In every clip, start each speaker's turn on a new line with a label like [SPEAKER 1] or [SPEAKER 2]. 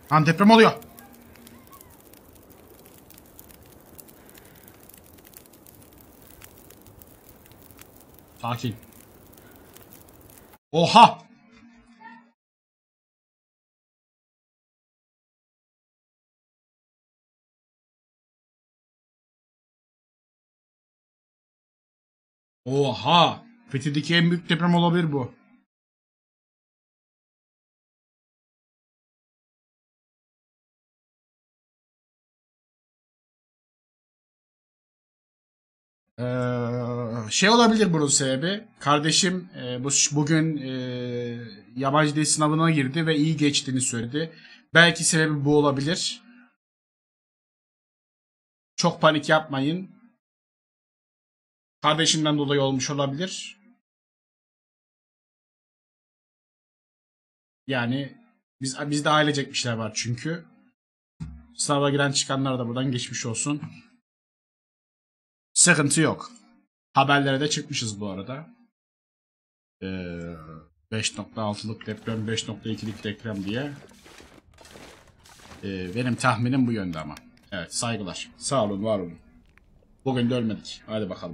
[SPEAKER 1] Lan deprem oluyor. Sakin. Oha! Oha! Fethi'deki en büyük deprem olabilir bu. Şey olabilir bunun sebebi. Kardeşim bugün yabancı dil sınavına girdi ve iyi geçtiğini söyledi. Belki sebebi bu olabilir. Çok panik yapmayın. Kardeşimden dolayı olmuş olabilir. Yani bizde ailecek bir şeyler var çünkü. Sınava giren çıkanlar da buradan geçmiş olsun. Sıkıntı yok. Haberlere de çıkmışız bu arada. 5.6'lık deprem, 5.2'lik deprem diye. Benim tahminim bu yönde ama. Evet, saygılar. Sağ olun, var olun. Bugün de ölmedik. Hadi bakalım.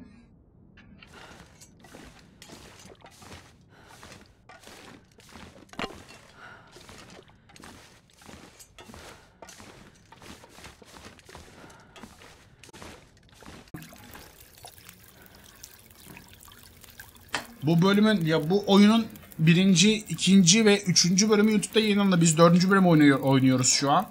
[SPEAKER 1] Bu bölümün bu oyunun birinci, ikinci ve üçüncü bölümü YouTube'da yayınlandı. Biz dördüncü bölüm oynuyoruz şu an.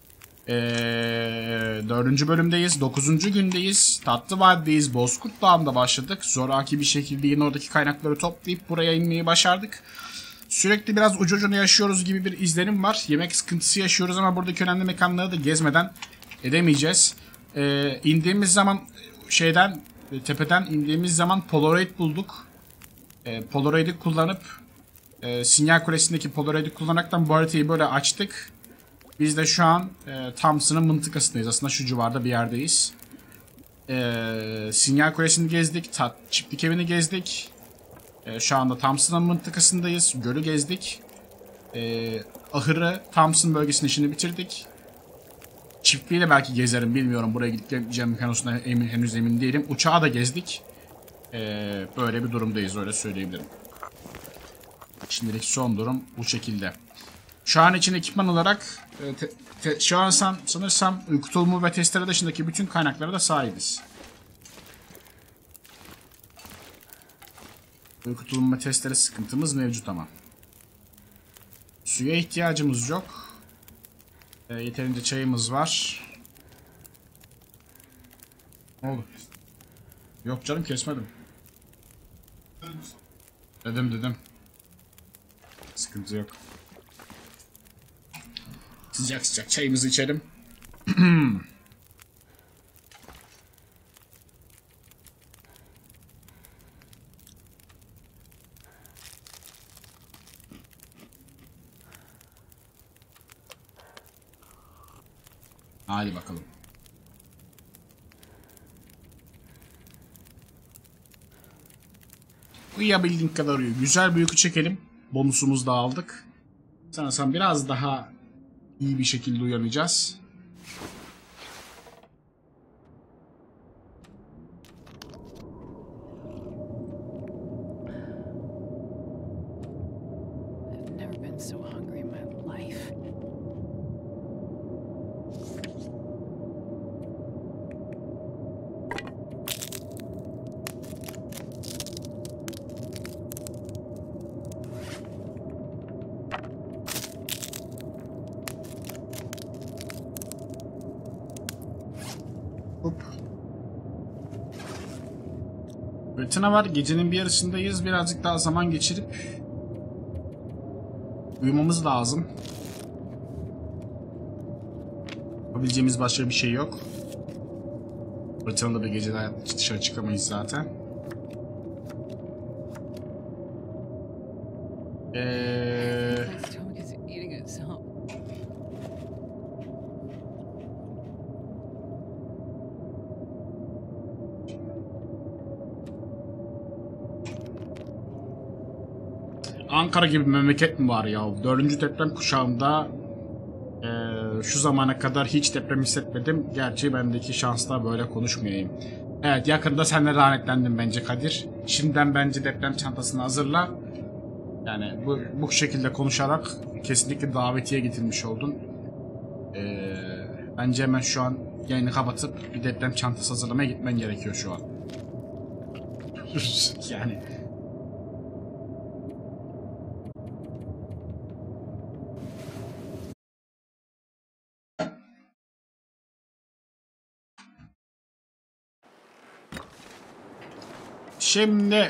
[SPEAKER 1] Dördüncü bölümdeyiz. 9. gündeyiz. Tatlı Vadi'deyiz. Bozkurt Dağı'nda başladık. Zoraki bir şekilde yine oradaki kaynakları toplayıp buraya inmeyi başardık. Sürekli biraz ucu ucuna yaşıyoruz gibi bir izlenim var. Yemek sıkıntısı yaşıyoruz ama buradaki önemli mekanları da gezmeden edemeyeceğiz. İndiğimiz zaman tepeden indiğimiz zaman Polaroid bulduk. Polaroid'i kullanıp sinyal kulesindeki Polaroid'i kullanaraktan bu haritayı böyle açtık. Biz de şu an Thompson'ın mıntıkasındayız. Aslında şu civarda bir yerdeyiz. Sinyal kulesini gezdik. Çiftlik evini gezdik. Şu anda Thompson'ın mıntıkasındayız. Gölü gezdik. Ahırı, Thompson bölgesinin işini bitirdik. Çiftliği de belki gezerim, bilmiyorum. Buraya gidip gelmeyeceğim konusunda henüz emin değilim. Uçağı da gezdik. Böyle bir durumdayız, öyle söyleyebilirim. Şimdilik son durum bu şekilde. Şu an için ekipman olarak şu an sanırsam uyku tulumu ve testere dışındaki bütün kaynaklara da sahibiz. Uyku tulumu ve testere sıkıntımız mevcut ama. Suya ihtiyacımız yok. Yeterince çayımız var. Ne oldu? Yok canım, kesmedim. Dedim. Sıkıntı yok. Sıcak sıcak çayımızı içelim. Hadi bakalım. Uyuyabildiğin kadar uyu. Güzel bir uyku çekelim. Bonusumuzu da aldık. Sanırsam biraz daha iyi bir şekilde uyanacağız. Fırtına var. Gecenin bir yarısındayız. Birazcık daha zaman geçirip uyumamız lazım. Yapabileceğimiz başka bir şey yok. Fırtınada bir gecede dışarı çıkamayız zaten. Ankara gibi bir memleket mi var ya? 4. deprem kuşağında Şu zamana kadar hiç deprem hissetmedim. Gerçi bendeki şansla böyle konuşmayayım. Evet, yakında sen de lanetlendim bence Kadir. Şimdiden bence deprem çantasını hazırla. Yani bu şekilde konuşarak kesinlikle davetiye getirmiş oldun. Bence hemen şu an yayını kapatıp bir deprem çantası hazırlamaya gitmen gerekiyor şu an. Yani. Şimdi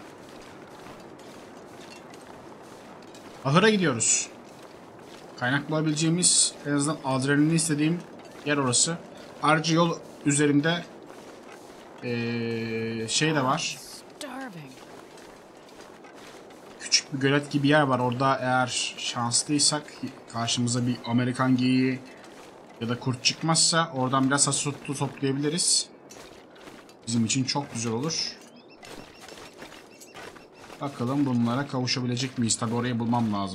[SPEAKER 1] ahıra gidiyoruz. Kaynak bulabileceğimiz, en azından adrenalini istediğim yer orası. Ayrıca yol üzerinde şey de var. Küçük bir gölet gibi yer var. Orada eğer şanslıysak karşımıza bir Amerikan geyiği ya da kurt çıkmazsa oradan biraz hasotu toplayabiliriz. Bizim için çok güzel olur. Bakalım bunlara kavuşabilecek miyiz? Tabi orayı bulmam lazım.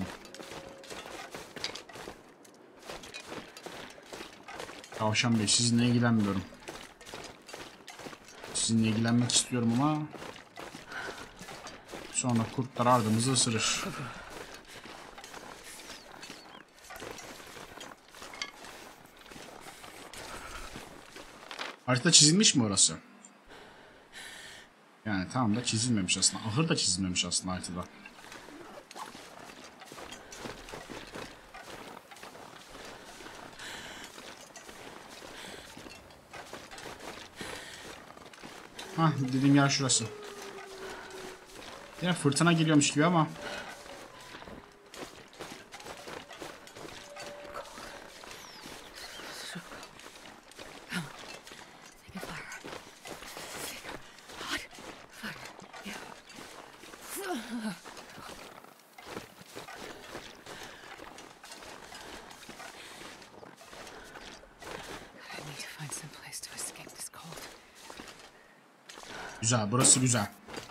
[SPEAKER 1] Tavşan Bey, sizinle ilgilenmiyorum. Sizinle ilgilenmek istiyorum ama sonra kurtlar ardımızı ısırır. Harita çizilmiş mi orası? Yani tamam da çizilmemiş aslında. Ahır da çizilmemiş aslında haritada. Hah, dediğim yer şurası. Yine fırtına geliyormuş gibi ama. Güzel, burası güzel.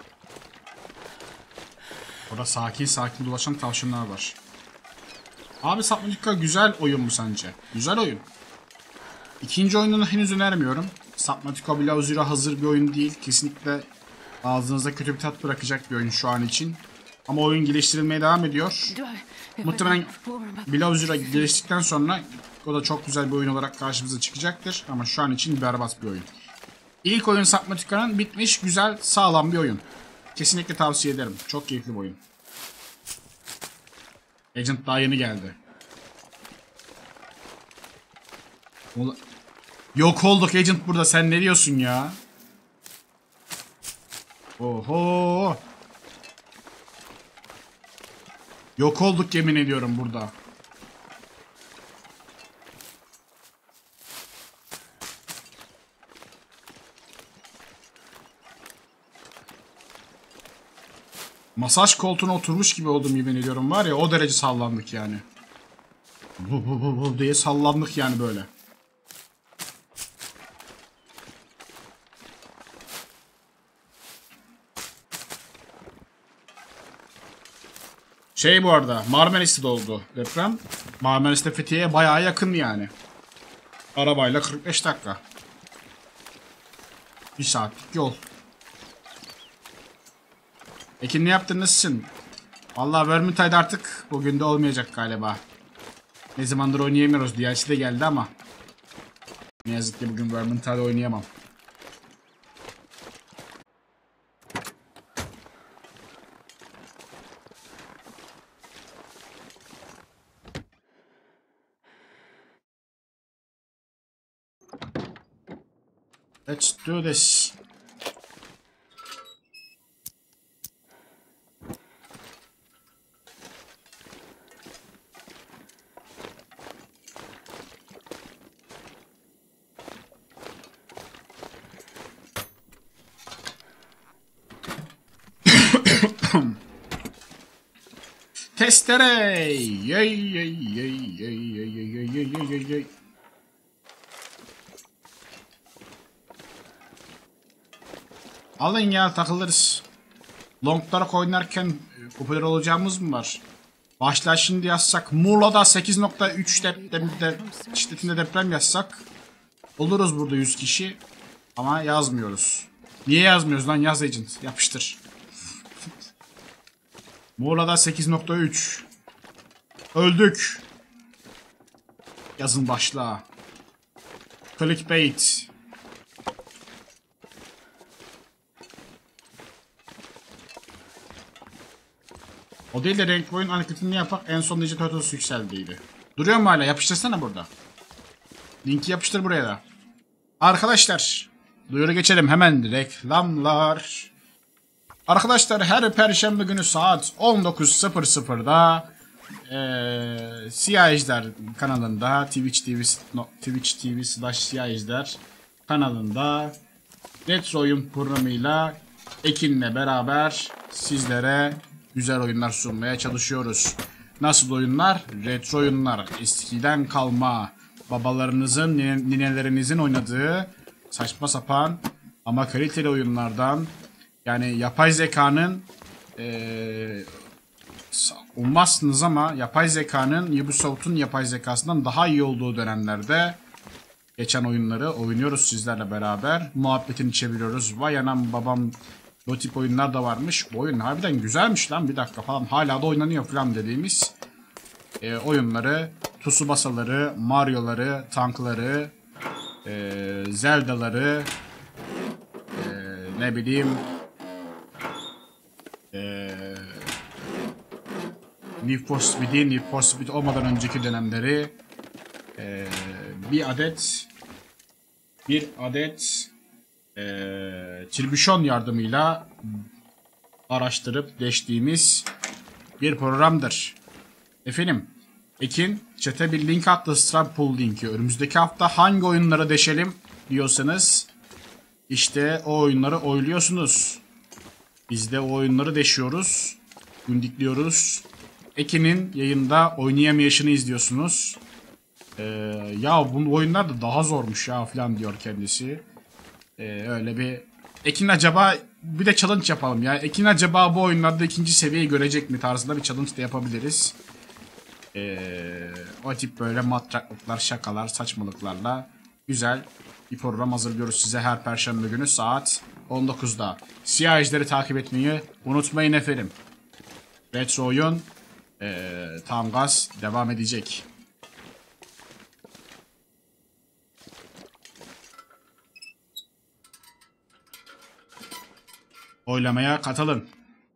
[SPEAKER 1] Orada sakin sakin dolaşan tavşanlar var. Abi Subnautica güzel oyun mu sence? Güzel oyun. İkinci oyununu henüz önermiyorum. Subnautica Below Zero hazır bir oyun değil. Kesinlikle ağzınızda kötü bir tat bırakacak bir oyun şu an için. Ama oyun geliştirilmeye devam ediyor. Muhtemelen Below Zero geliştikten sonra o da çok güzel bir oyun olarak karşımıza çıkacaktır. Ama şu an için berbat bir oyun. İlk oyun Subnautica'nın bitmiş, güzel, sağlam bir oyun. Kesinlikle tavsiye ederim. Çok keyifli bir oyun. Agent daha yeni geldi. Yok olduk Agent burada. Sen ne diyorsun ya? Oho. Yok olduk yemin ediyorum burada. Masaj koltuğuna oturmuş gibi oldum yemin ediyorum var ya, o derece sallandık yani. Bu diye sallandık yani böyle. Şey bu arada Marmaris'te de oldu deprem. Marmaris'te Fethiye'ye bayağı yakın yani. Arabayla 45 dakika. 1 saatlik yol. Ekin ne yaptın, nasılsın? Vallahi Vermintide artık bugün de olmayacak galiba. Ne zamandır oynayamıyoruz. DLC de geldi ama ne yazık ki bugün Vermintide oynayamam. Let's do this. Testere. Yey yey yey yey yey yey yey yey yey. Alın ya, takılırız. Long Dark oynarken popüler olacağımız mı var? Başlar şimdi yazsak. Muğla'da 8.3 şiddetinde deprem yazsak. Oluruz burada 100 kişi. Ama yazmıyoruz. Niye yazmıyoruz lan? Yaz agent. Yapıştır. Muğla'da 8.3. Öldük. Yazın başla. Clickbait. O değil de renk boyun hareketini yapak en son Ninja Turtles yükseldiydi. Duruyor mu hala? Yapıştırsana burada. Linki yapıştır buraya da. Arkadaşlar. Duyuru geçelim hemen. Reklamlar. Arkadaşlar her perşembe günü saat 19.00'da Siyah Ejder kanalında Twitch TV/Siyah Ejder kanalında retro oyun programıyla Ekin'le beraber sizlere güzel oyunlar sunmaya çalışıyoruz. Nasıl oyunlar? Retro oyunlar. Eskiden kalma babalarınızın, ninelerinizin oynadığı saçma sapan ama kaliteli oyunlardan, yani yapay zekanın ummazsınız ama yapay zekanın Ubisoft'un yapay zekasından daha iyi olduğu dönemlerde geçen oyunları oynuyoruz sizlerle beraber. Muhabbetini çeviriyoruz. Vay anam babam, o tip oyunlar da varmış. Bu oyun harbiden güzelmiş lan, bir dakika falan. Hala da oynanıyor falan dediğimiz oyunları, Tsubasa'ları, Mario'ları, tankları, Zelda'ları, ne bileyim, Need for Speed olmadan önceki dönemleri, bir adet tribüşon yardımıyla araştırıp deştiğimiz bir programdır. Efendim, Ekin chat'e bir link attı, Stripe Pool linki. Önümüzdeki hafta hangi oyunları deşelim diyorsanız işte o oyunları oyluyorsunuz. Biz de o oyunları deşiyoruz, gündikliyoruz. Ekin'in yayında oynayamayışını izliyorsunuz. Ya bu oyunlar da daha zormuş ya falan diyor kendisi. Öyle bir Ekin acaba bir de challenge yapalım ya. Ekin acaba bu oyunlarda ikinci seviyeyi görecek mi tarzında bir challenge de yapabiliriz. O tip böyle matraklıklar, şakalar, saçmalıklarla güzel bir program hazırlıyoruz size her perşembe günü saat 19'da. Siyah Ejder'i takip etmeyi unutmayın efendim. Retro oyun tam gaz devam edecek. Oylamaya katılın.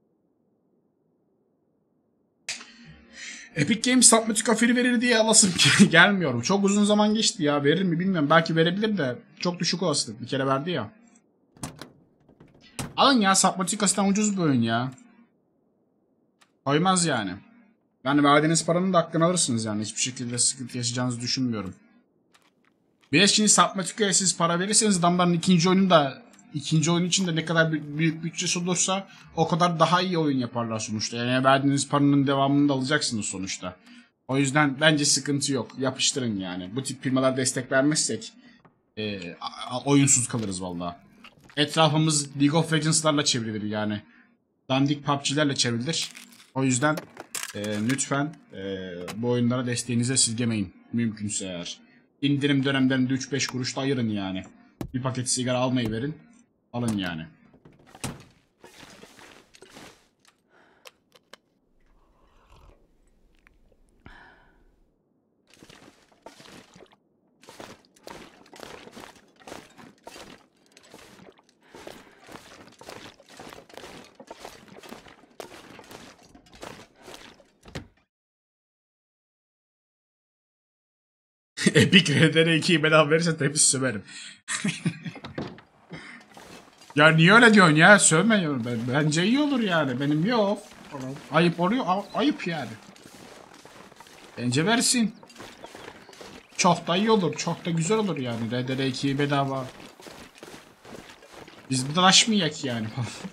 [SPEAKER 1] Epic Games Subnautica free verir diye alasım gelmiyorum. Çok uzun zaman geçti ya. Verir mi bilmiyorum. Belki verebilir de çok düşük olasılık. Bir kere verdi ya. Alın ya, Subnautica'dan ucuz bir oyun ya. Koymaz yani. Yani verdiğiniz paranın da hakkını alırsınız yani. Hiçbir şekilde sıkıntı yaşayacağınızı düşünmüyorum. Bir de şimdi Subnautica'ya siz para verirseniz adamların ikinci oyun için de ne kadar büyük bütçesi olursa o kadar daha iyi oyun yaparlar sonuçta. Yani verdiğiniz paranın devamını da alacaksınız sonuçta. O yüzden bence sıkıntı yok. Yapıştırın yani. Bu tip firmalar destek vermezsek oyunsuz kalırız vallahi. Etrafımız League of Legends'larla çevrilir yani. Dandik PUBG'lerle çevrilir. O yüzden lütfen bu oyunlara desteğinizi esirgemeyin. Mümkünse eğer. İndirim dönemlerinde 3-5 kuruş da ayırın yani. Bir paket sigara almayı verin. Alın yani. Epic RDR2'yi bedava verirse tabii söverim. Ya niye öyle diyorsun ya? Sövme. Bence iyi olur yani. Benim yok. Ayıp oluyor. Ayıp yani. Bence versin. Çok da iyi olur. Çok da güzel olur yani. RDR2'yi bedava. Biz bir dalaşmayak yani.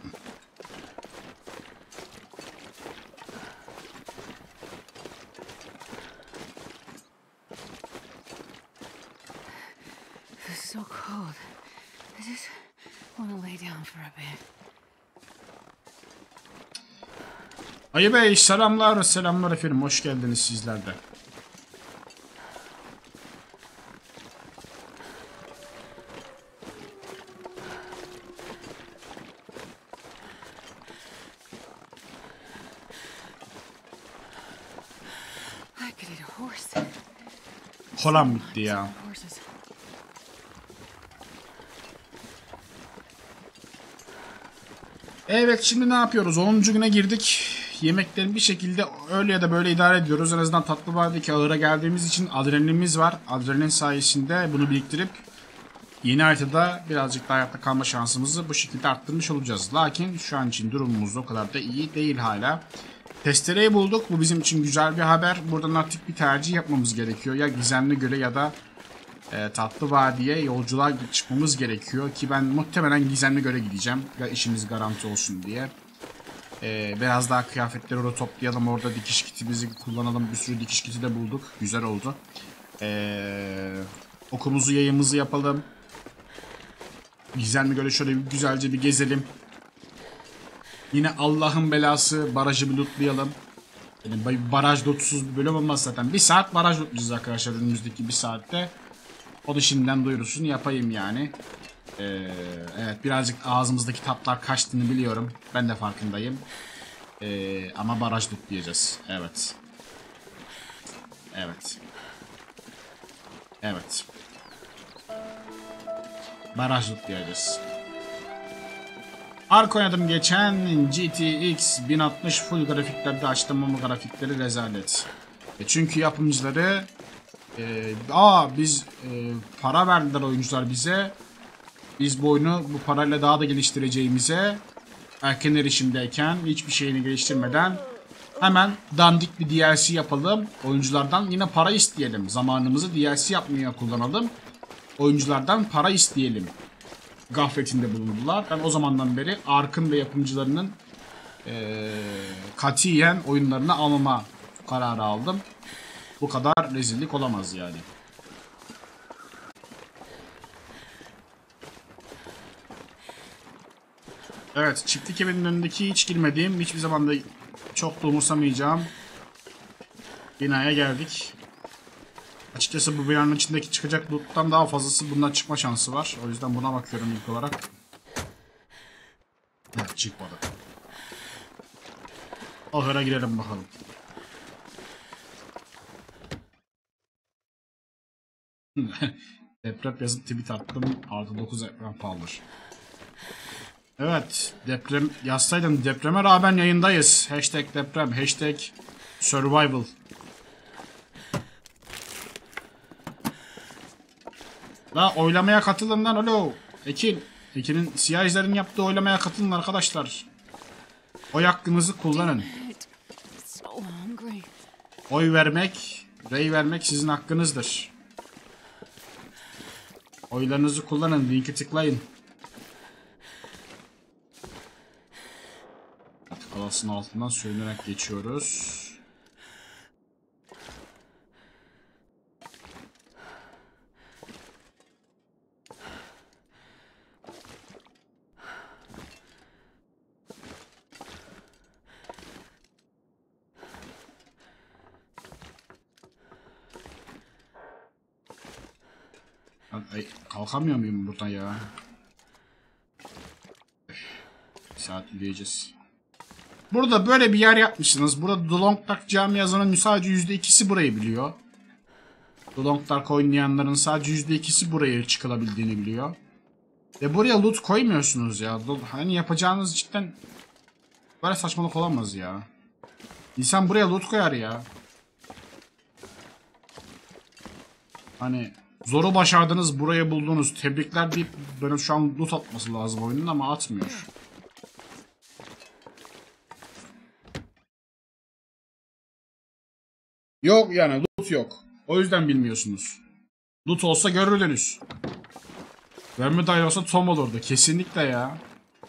[SPEAKER 2] So cold. I just want to lay down for a bit.
[SPEAKER 1] Ayı Bey selamlar selamlar efendim, hoş geldiniz sizler de.
[SPEAKER 2] I could eat a horse.
[SPEAKER 1] Kolam bitti ya.
[SPEAKER 2] Horses.
[SPEAKER 1] Evet, şimdi ne yapıyoruz? 10. güne girdik. Yemeklerin bir şekilde öyle ya da böyle idare ediyoruz. En azından tatlı vadideki ağıra geldiğimiz için adrenalinimiz var. Adrenalin sayesinde bunu biriktirip yeni haritada birazcık daha hayatta kalma şansımızı bu şekilde arttırmış olacağız. Lakin şu an için durumumuz o kadar da iyi değil hala. Testereyi bulduk. Bu bizim için güzel bir haber. Buradan artık bir tercih yapmamız gerekiyor. Ya Gizemli Göl'e ya da Tatlı Vadi'ye yolculuğa çıkmamız gerekiyor. Ki ben muhtemelen Gizemli Göl'e gideceğim. Ya işimiz garanti olsun diye. Biraz daha kıyafetleri orada toplayalım. Orada dikiş kitimizi kullanalım. Bir sürü dikiş kiti de bulduk. Güzel oldu. Okumuzu yayımızı yapalım. Gizemli Göl'e şöyle bir güzelce bir gezelim. Yine Allah'ın belası barajı bir lootlayalım. Yani baraj lootsuz bir bölüm olmaz zaten. Bir saat baraj lootlayacağız arkadaşlar önümüzdeki bir saatte. O da şimdiden duyurusunu yapayım yani. Evet, birazcık ağzımızdaki tatlar kaçtığını biliyorum. Ben de farkındayım. Ama baraj lootlayacağız. Evet. Evet. Evet. Baraj lootlayacağız. Ark oynadım geçen, GTX 1060 full grafiklerde açtım ama grafikleri rezalet. Çünkü yapımcıları para verdiler oyuncular bize. Biz bu oyunu bu parayla daha da geliştireceğimize, erken erişimdeyken hiçbir şeyini geliştirmeden hemen dandik bir DLC yapalım. Oyunculardan yine para isteyelim. Zamanımızı DLC yapmaya kullanalım. Oyunculardan para isteyelim gafletinde bulundular. Ben o zamandan beri Ark'ın ve yapımcılarının katiyen oyunlarını almama kararı aldım. Bu kadar rezillik olamaz yani. Evet, çiftlik evinin önündeki hiç girmediğim, hiçbir zaman da çok da umursamayacağım binaya geldik. Açıkçası bu binanın içindeki çıkacak loot'tan daha fazlası bundan çıkma şansı var. O yüzden buna bakıyorum ilk olarak. Evet, çıkmadı. Ahıra girelim bakalım. Deprem yazıp tweet attım. Artı 9 deprem pahalıdır. Evet, deprem yazsaydım, depreme rağmen yayındayız. Hashtag deprem, hashtag survival. La oylamaya katılın lan, alo. Ekin'in siyah izlerin yaptığı oylamaya katılın arkadaşlar. Oy hakkınızı kullanın. Oy vermek, rey vermek sizin hakkınızdır. Oylarınızı kullanın, linki tıklayın. Kalasın altından sürünerek geçiyoruz. Ay, kalkamıyor muyum buradan ya? Bir saat yürüyeceğiz. Burada böyle bir yer yapmışsınız. Burada The Long Dark camiasının sadece %2'si burayı biliyor. The Long Dark oynayanların sadece %2'si buraya çıkılabildiğini biliyor. Ve buraya loot koymuyorsunuz ya. Hani yapacağınız cidden böyle saçmalık olamaz ya. İnsan buraya loot koyar ya. Hani zoru başardınız, burayı buldunuz, tebrikler deyip böyle şu an loot atması lazım oyunun ama atmıyor. Yok yani, loot yok. O yüzden bilmiyorsunuz. Loot olsa görürdünüz. Verme dair olsa Tom olurdu. Kesinlikle ya.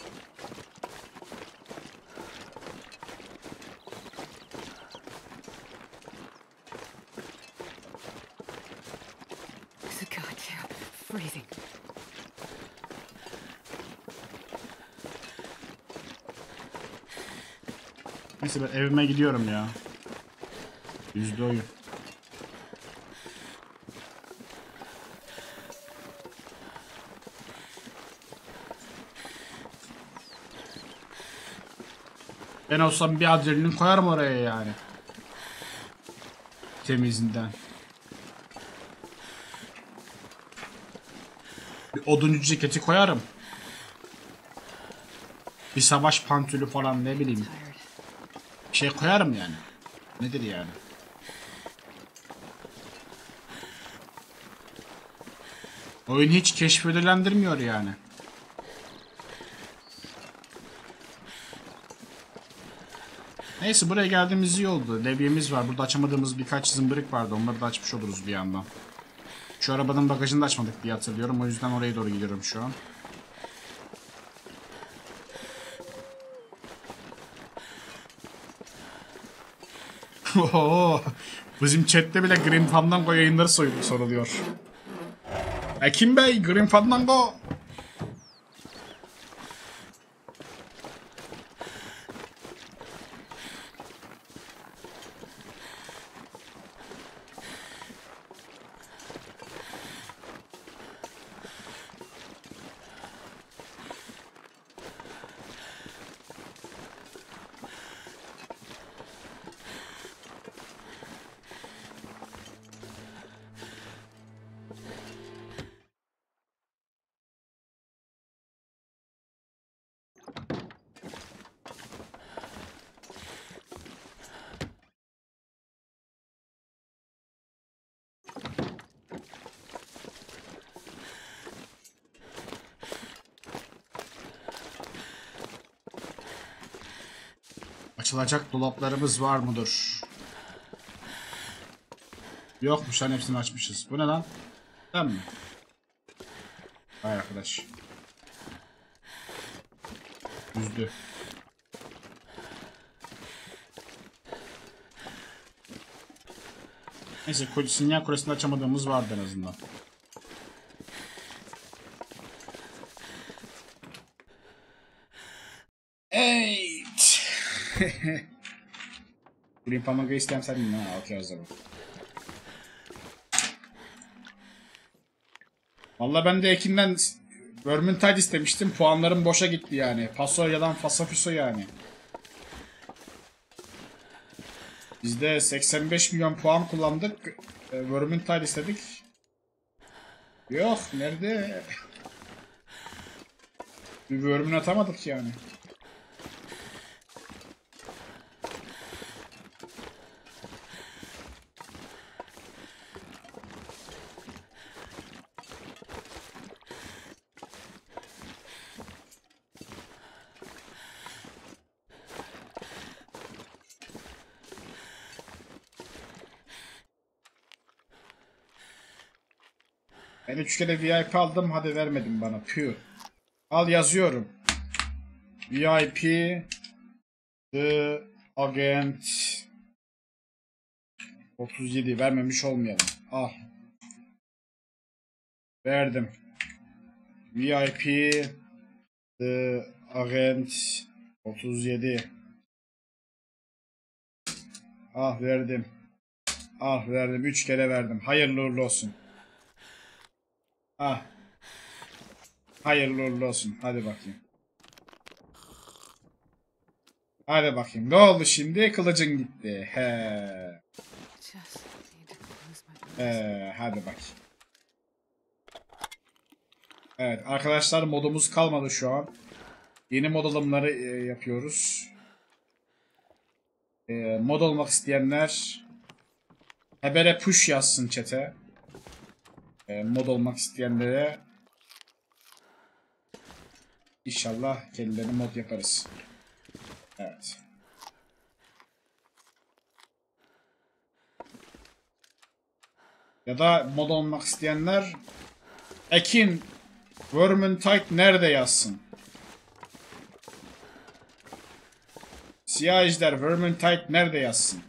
[SPEAKER 2] Freezing.
[SPEAKER 1] Neyse ben evime gidiyorum ya. Yüzde oyun. Ben olsam bir adrenalin koyarım oraya yani. Temizinden. Bir oduncu ceketi koyarım. Bir savaş pantolü falan ne bileyim.
[SPEAKER 2] Tired.
[SPEAKER 1] Bir şey koyarım yani. Nedir yani? Oyun hiç keşfedilendirmiyor yani. Neyse buraya geldiğimiz iyi oldu. Levyemiz var. Burada açamadığımız birkaç zımbırık vardı. Onları da açmış oluruz bir yandan. Şu arabanın bagajını da açmadık diye hatırlıyorum. O yüzden oraya doğru gidiyorum şu an. Oho, bizim chatte bile Grim Fandango yayınları soruluyor. Ekim Bey, Grim Fandango. Açılacak dolaplarımız var mıdır? Yokmuş lan, hepsini açmışız. Bu ne lan? Sen mi? Vay arkadaş. Üzdü. Neyse sinyal kulesini açamadığımız vardı en azından. Evet. Green Pamaga isteyem sen mi? Ha, okey o zaman. Valla ben de Ekin'den Vermintide istemiştim. Puanlarım boşa gitti yani. Paso yalan fasafiso yani. Biz de 85 milyon puan kullandık. Vermintide istedik. Yok nerede? Bir Vermin atamadık yani. Ben 3 kere VIP aldım, hadi vermedim bana. Püh. Al yazıyorum. VIP The Agent 37 vermemiş olmayalım. Al. Verdim. VIP The Agent 37. Ah verdim. Ah verdim. 3 kere verdim. Hayırlı uğurlu olsun. Ah. Hayırlı uğurlu olsun. Hadi bakayım. Hadi bakayım. Ne oldu şimdi? Kılıcın gitti. He.
[SPEAKER 2] Just need to close my eyes.
[SPEAKER 1] Hadi bakayım. Evet arkadaşlar, modumuz kalmadı şu an. Yeni mod alımları yapıyoruz. Mod olmak isteyenler habere push yazsın chat'e. Mod olmak isteyenlere İnşallah kendilerine mod yaparız. Evet. Ya da mod olmak isteyenler Ekin Vermintide nerede yazsın? Siyah Ejder Vermintide nerede yazsın?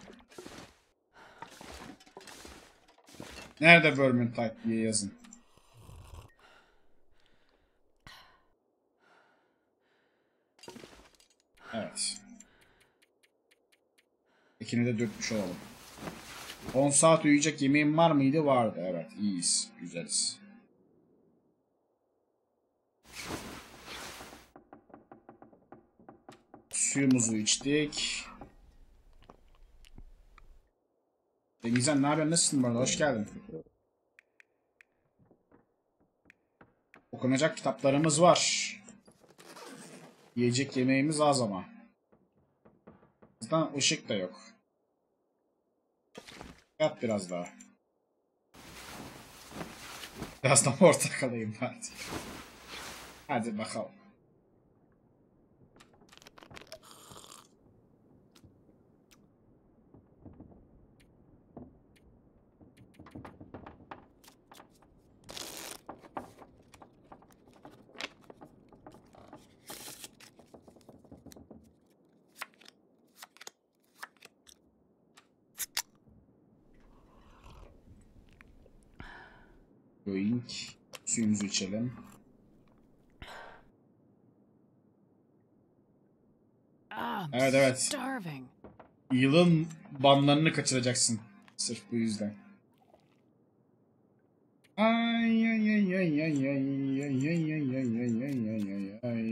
[SPEAKER 1] Nerede Vermintide diye yazın. Evet. İlkini de dökmüş olalım. 10 saat uyuyacak yemeğim var mıydı? Vardı. Evet. İyiyiz. Güzeliz. Suyumuzu içtik. Denizhan ne yapıyorsun? Nasılsın bu arada? Hoş geldin. Okunacak kitaplarımız var. Yiyecek yemeğimiz az ama. Zaten ışık da yok. Yat biraz daha. Biraz da portakal alayım hadi. Hadi bakalım. Yoink. Suyumuzu içelim. Evet evet. Yılın banlarını kaçıracaksın. Sırf bu yüzden. Ay ay ay ay ay ay ay ay ay ay ay ay ay ay.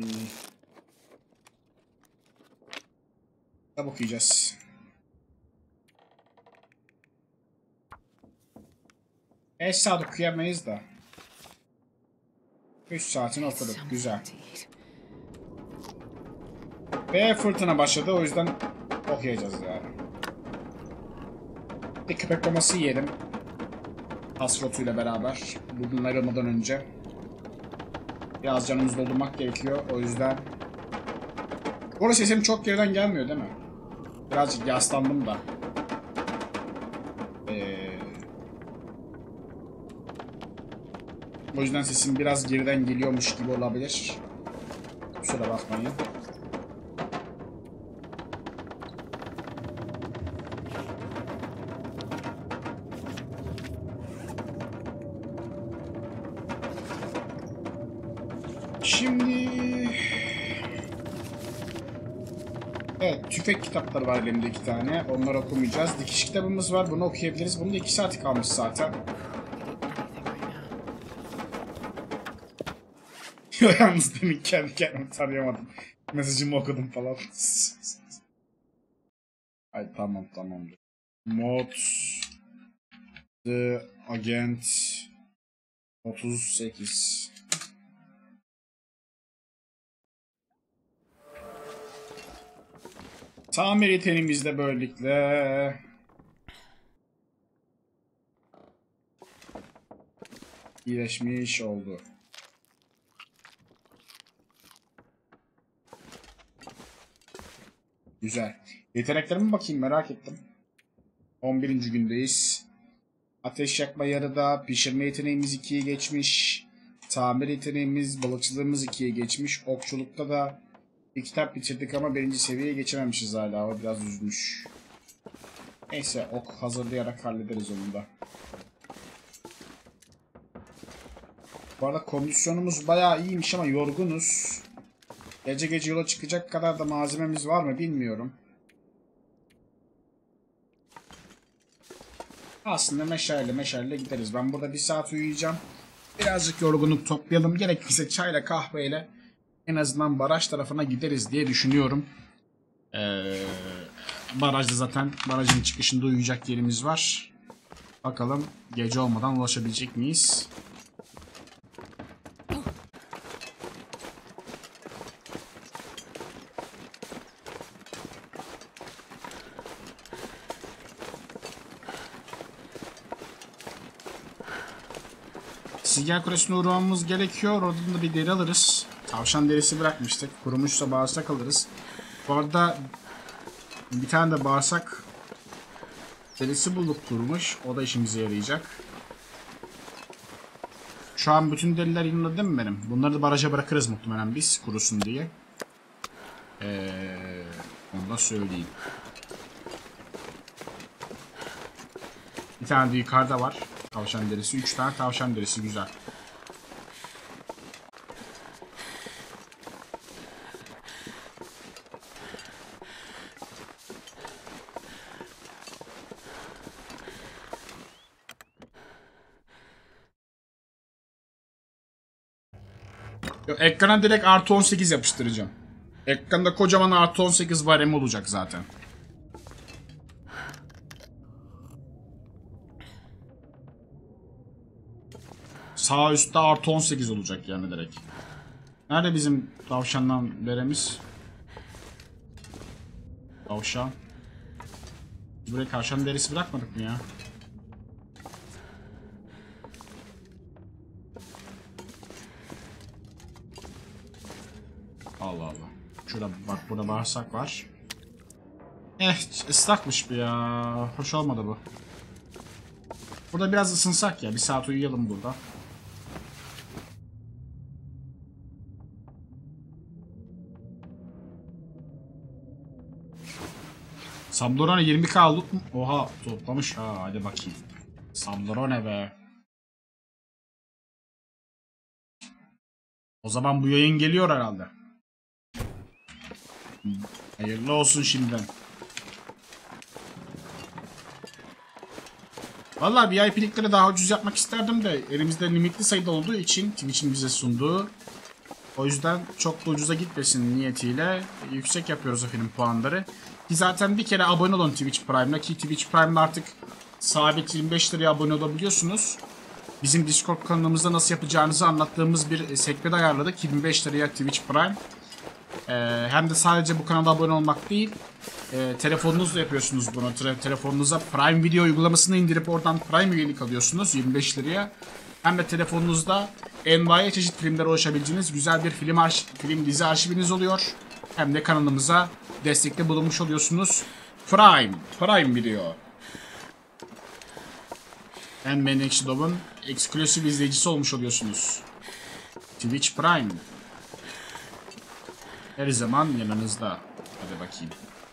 [SPEAKER 1] Kitap okuyacağız. 5 saat okuyamayız da. 3 saatini okuduk. Güzel. Ve fırtına başladı. O yüzden okuyacağız yani. Bir köpek maması yiyelim. Hasrotuyla beraber. Bugün ayrılmadan önce. Biraz canımızı doldurmak gerekiyor. O yüzden. Bu arada sesim çok geriden gelmiyor değil mi? Birazcık yaslandım da. O yüzden sesim biraz geriden geliyormuş gibi olabilir. Kusura bakmayın. Şimdi... Evet, tüfek kitapları var elimde 2 tane. Onları okumayacağız. Dikiş kitabımız var. Bunu okuyabiliriz. Bunun da 2 saati kalmış zaten. Yalnız demin kendi kendimi tanıyamadım. Mesajımı okudum falan. Ay tamamdır. Mod The Agent 38. Tamir yeteneğimiz de böylelikle iyileşmiş oldu. Güzel. Yeteneklerime bakayım, merak ettim. 11. gündeyiz. Ateş yakma yarıda, pişirme yeteneğimiz 2'ye geçmiş. Tamir yeteneğimiz, balıkçılığımız 2'ye geçmiş. Okçulukta da bir kitap bitirdik ama 1. seviyeye geçememişiz hala. O biraz üzmüş. Neyse, ok hazırlayarak hallederiz onu da. Bu arada kondisyonumuz bayağı iyiymiş ama yorgunuz. Gece gece yola çıkacak kadar da malzememiz var mı bilmiyorum. Aslında meşaleyle gideriz. Ben burada 1 saat uyuyacağım. Birazcık yorgunluk toplayalım. Gerekirse çayla kahveyle en azından baraj tarafına gideriz diye düşünüyorum. Barajda zaten barajın çıkışında uyuyacak yerimiz var. Bakalım gece olmadan ulaşabilecek miyiz? Silgen Kulesi'ne uğramamız gerekiyor. Oradan da bir deri alırız. Tavşan derisi bırakmıştık. Kurumuşsa bağırsak alırız. Bu arada bir tane de bağırsak derisi bulduk kurumuş. O da işimize yarayacak. Şu an bütün deriler yanında değil mi benim? Bunları da baraja bırakırız muhtemelen biz kurusun diye. Onu da söyleyeyim. Bir tane de yukarıda var. Tavşan derisi. 3 tane tavşan derisi. Güzel. Ekrana direkt artı 18 yapıştıracağım. Ekranda kocaman artı 18 baremi olacak zaten. Sağ üstte artı 18 olacak yani direkt. Nerede bizim tavşandan beremiz? Tavşan. Biz buraya tavşan derisi bırakmadık mı ya? Allah Allah. Şurada bak, burada bağırsak var. Islakmış bu ya. Hoş olmadı bu. Burada biraz ısınsak ya. Bir saat uyuyalım burada. Samdorone 20k loot mu? Oha, toplamış ha. Hadi bakayım. Samdorone be. O zaman bu yayın geliyor herhalde. Hayırlı olsun şimdiden. Vallahi VIP'likleri daha ucuz yapmak isterdim de elimizde limitli sayıda olduğu için Twitch'in bize sunduğu. O yüzden çok da ucuza gitmesin niyetiyle yüksek yapıyoruz efendim puanları. Ki zaten bir kere abone olun Twitch Prime'la, ki Twitch Prime'la artık sabit 25 liraya abone olabiliyorsunuz. Bizim Discord kanalımızda nasıl yapacağınızı anlattığımız bir sekmede ayarladık. 25 liraya Twitch Prime. Hem de sadece bu kanala abone olmak değil, telefonunuzla yapıyorsunuz bunu. Telefonunuza Prime Video uygulamasını indirip oradan Prime üyelik alıyorsunuz 25 liraya. Hem de telefonunuzda envai çeşit filmlere ulaşabileceğiniz güzel bir film dizi arşiviniz oluyor. Hem de kanalımıza destekte bulunmuş oluyorsunuz. Prime Video. En Menekşidov'un eksklusif izleyicisi olmuş oluyorsunuz. Twitch Prime. Her zaman yanınızda. Hadi bakayım.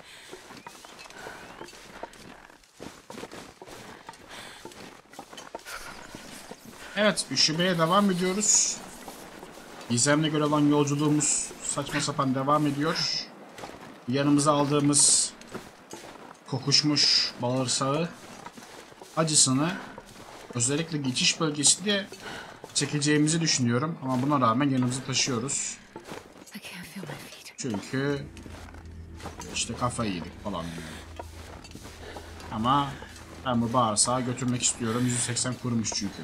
[SPEAKER 1] Evet, üşümeye devam ediyoruz. Gizem'le göre olan yolculuğumuz saçma sapan devam ediyor. Yanımıza aldığımız kokuşmuş bağırsağı acısını özellikle geçiş bölgesinde çekeceğimizi düşünüyorum. Ama buna rağmen yanımıza taşıyoruz. Çünkü işte kafayı yedik falan. Ama ben bu bağırsağı götürmek istiyorum. 180 kurumuş çünkü.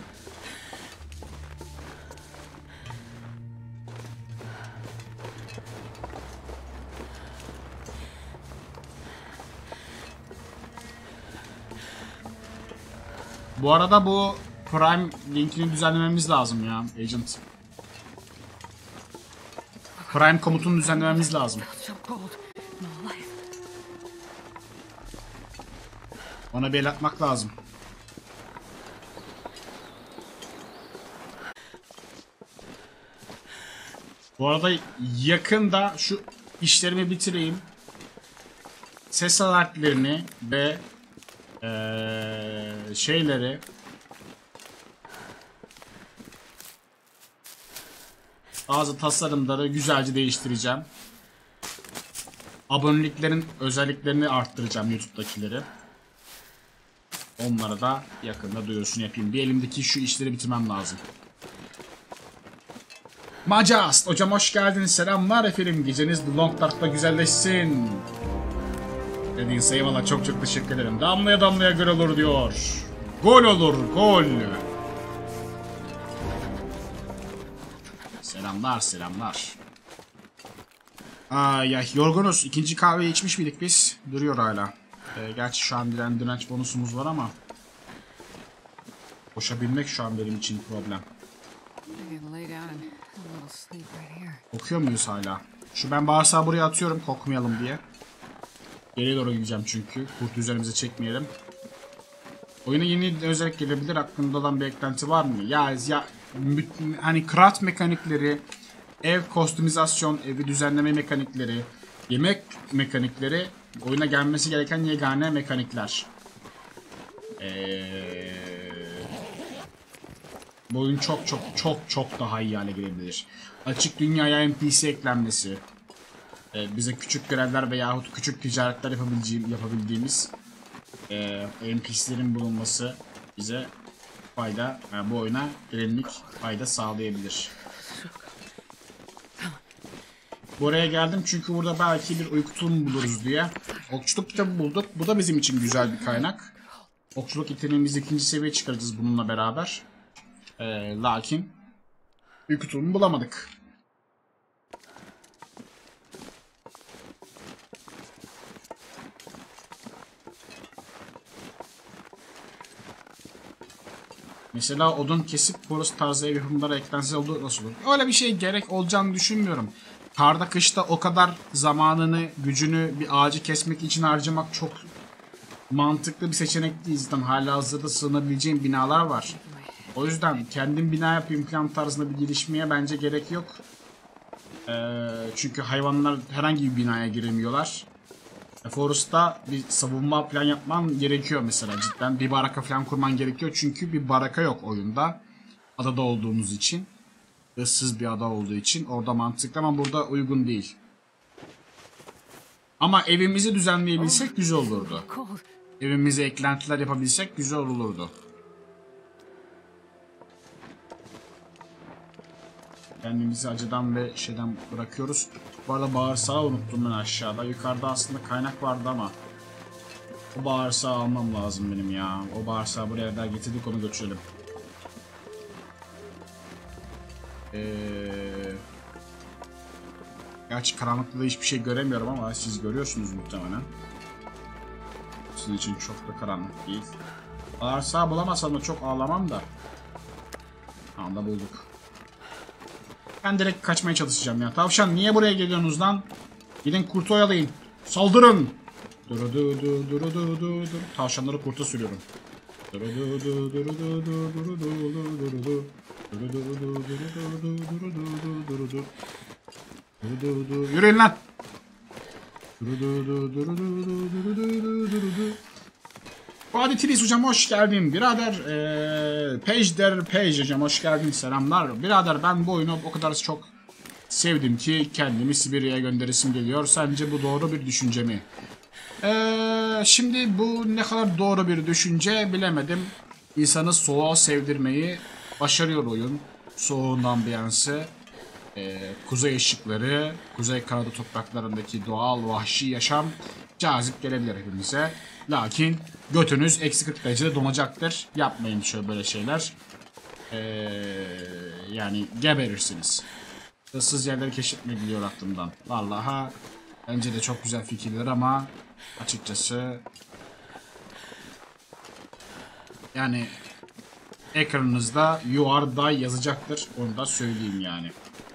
[SPEAKER 1] Bu arada bu Prime linkini düzenlememiz lazım ya Agent. Prime komutunu düzenlememiz lazım. Ona bir el atmak lazım. Bu arada yakında şu işlerimi bitireyim. Ses aletlerini ve şeyleri bazı tasarımları güzelce değiştireceğim. Aboneliklerin özelliklerini arttıracağım, YouTube'dakileri. Onlara da yakında duyurusunu yapayım. Bir elimdeki şu işleri bitirmem lazım. Macast hocam hoş geldiniz. Selamlar efendim. Geceniz The Long Dark'ta güzelleşsin. Dediğiniz eyvallah, çok çok teşekkür ederim. Damlaya damlaya göl olur diyor. Gol olur, gol. Selamlar, selamlar. Ay ay, yorgunuz. İkinci kahveyi içmiş miydik biz? Duruyor hala. Gerçi şu an direnç bonusumuz var ama koşabilmek şu an benim için problem. Kokuyor muyuz hala? Şu ben bağırsağı buraya atıyorum kokmayalım diye. Geriye doğru gideceğim çünkü. Kurt üzerimize çekmeyelim. Oyuna yeni özellik gelebilir. Aklında olan bir eklenti var mı? Ya hani craft mekanikleri, ev kostümizasyon, evi düzenleme mekanikleri, yemek mekanikleri oyuna gelmesi gereken yegane mekanikler. Bu oyun çok daha iyi hale gelebilir. Açık dünyaya NPC eklenmesi, bize küçük görevler veyahut küçük ticaretler yapabildiğimiz NPC'lerin bulunması bize fayda, bu oyuna derinlik fayda sağlayabilir. Buraya geldim çünkü burada belki bir uyku tulumu buluruz diye. Okçuluk kitabı bulduk. Bu da bizim için güzel bir kaynak. Okçuluk yeteneğimizi 2. seviyeye çıkaracağız bununla beraber. Lakin uyku tulumu bulamadık. Mesela odun kesip burası tarzı ev yapımları eklense olur, nasıl olur? Öyle bir şey gerek olacağını düşünmüyorum. Karda kışta o kadar zamanını, gücünü bir ağacı kesmek için harcamak çok mantıklı bir seçenek değil. Zaten halihazırda sığınabileceğim binalar var. O yüzden kendim bina yapayım plan tarzında bir gelişmeye bence gerek yok. Çünkü hayvanlar herhangi bir binaya giremiyorlar. Forest'ta bir savunma plan yapman gerekiyor mesela, cidden bir baraka falan kurman gerekiyor çünkü bir baraka yok oyunda, adada olduğumuz için, ıssız bir ada olduğu için orada mantıklı ama burada uygun değil. Ama evimizi düzenleyebilsek güzel olurdu. Evimize eklentiler yapabilsek güzel olurdu. Kendimizi acıdan ve şeyden bırakıyoruz. Bu arada bağırsağı unuttum ben aşağıda. Yukarıda aslında kaynak vardı ama o bağırsağı almam lazım benim ya. O bağırsağı buraya kadar getirdik, onu götürelim. Gerçi karanlıkta da hiçbir şey göremiyorum ama siz görüyorsunuz muhtemelen. Sizin için çok da karanlık değil. Bağırsağı bulamazsam da çok ağlamam da. Anda bulduk. Ben direkt kaçmaya çalışacağım ya. Tavşan niye buraya geliyorsunuz lan? Gidin kurtu oyalayın. Saldırın. Tavşanları kurta sürüyorum. Yürüyün lan. Hadi Tris hocam hoş geldin. Birader Page hocam hoş geldin, selamlar. Birader ben bu oyunu o kadar çok sevdim ki kendimi Sibirya'ya gönderisim geliyor. Sence bu doğru bir düşünce mi? Şimdi bu ne kadar doğru bir düşünce bilemedim. İnsanı soğuğa sevdirmeyi başarıyor oyun. Soğuğun ambiyansı, kuzey ışıkları, Kuzey Kanada topraklarındaki doğal vahşi yaşam cazip gelebilir hepimize. Lakin götünüz eksi 40 derecede donacaktır. Yapmayın şöyle böyle şeyler. Yani geberirsiniz. Issız yerleri keşfetmek geliyor aklımdan. Vallahi bence de çok güzel fikirler ama açıkçası yani ekranınızda "You are die" yazacaktır. Onu da söyleyeyim yani.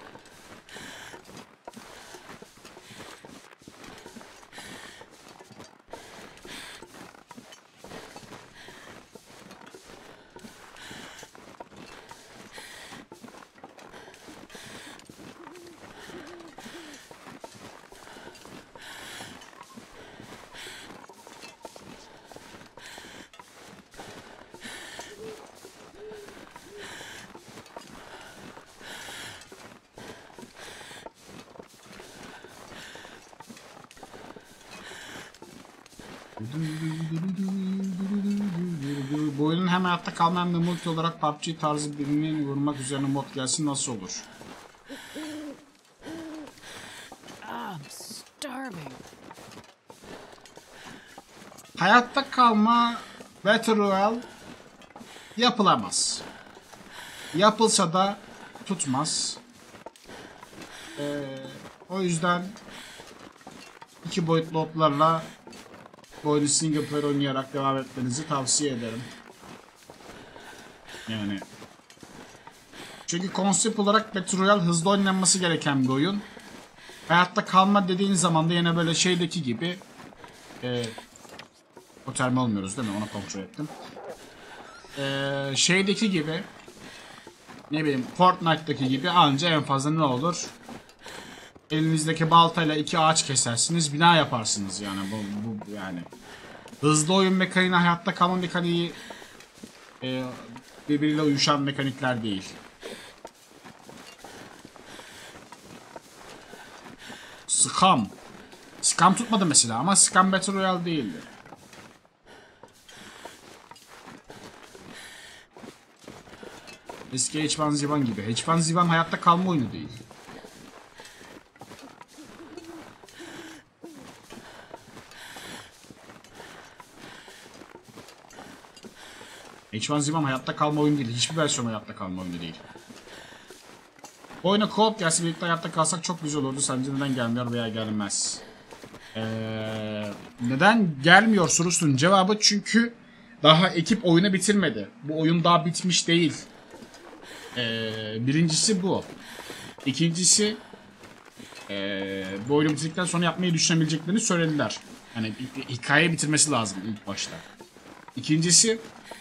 [SPEAKER 1] Bu oyunun hem hayatta kalma hem de multi olarak PUBG tarzı birini vurmak üzerine mod gelsin nasıl olur?
[SPEAKER 2] I'm starving.
[SPEAKER 1] Hayatta kalma Battle Royale yapılamaz. Yapılsa da tutmaz. O yüzden 2 boyutlu oplarla bu oyunu single player oynayarak devam etmenizi tavsiye ederim. Yani çünkü konsept olarak Battle Royale hızlı oynanması gereken bir oyun. Hayatta kalma dediğin zaman da yine böyle şeydeki gibi o termi olmuyoruz değil mi? Onu kontrol ettim. Şeydeki gibi, ne bileyim Fortnite'daki gibi anca en fazla ne olur? Elinizdeki baltayla 2 ağaç kesersiniz, bina yaparsınız yani. Bu yani hızlı oyun mekaniği, hayatta kalma mekaniği birbiriyle uyuşan mekanikler değil. Scam tutmadı mesela ama Scam Battle Royale değildi. Eski H1Z1 gibi. H1Z1 hayatta kalma oyunu değil. H1Z1 hayatta kalma oyunu değil. Hiçbir versiyon hayatta kalma oyunu değil. Bu oyuna co-op gelse birlikte hayatta kalsak çok güzel olurdu. Sence neden gelmiyor veya gelmez? Neden gelmiyor sorusunun cevabı çünkü daha ekip oyunu bitirmedi. Bu oyun daha bitmiş değil. Birincisi bu. İkincisi bu oyunu bitirdikten sonra yapmayı düşünebileceklerini söylediler. Yani hikaye bitirmesi lazım ilk başta. İkincisi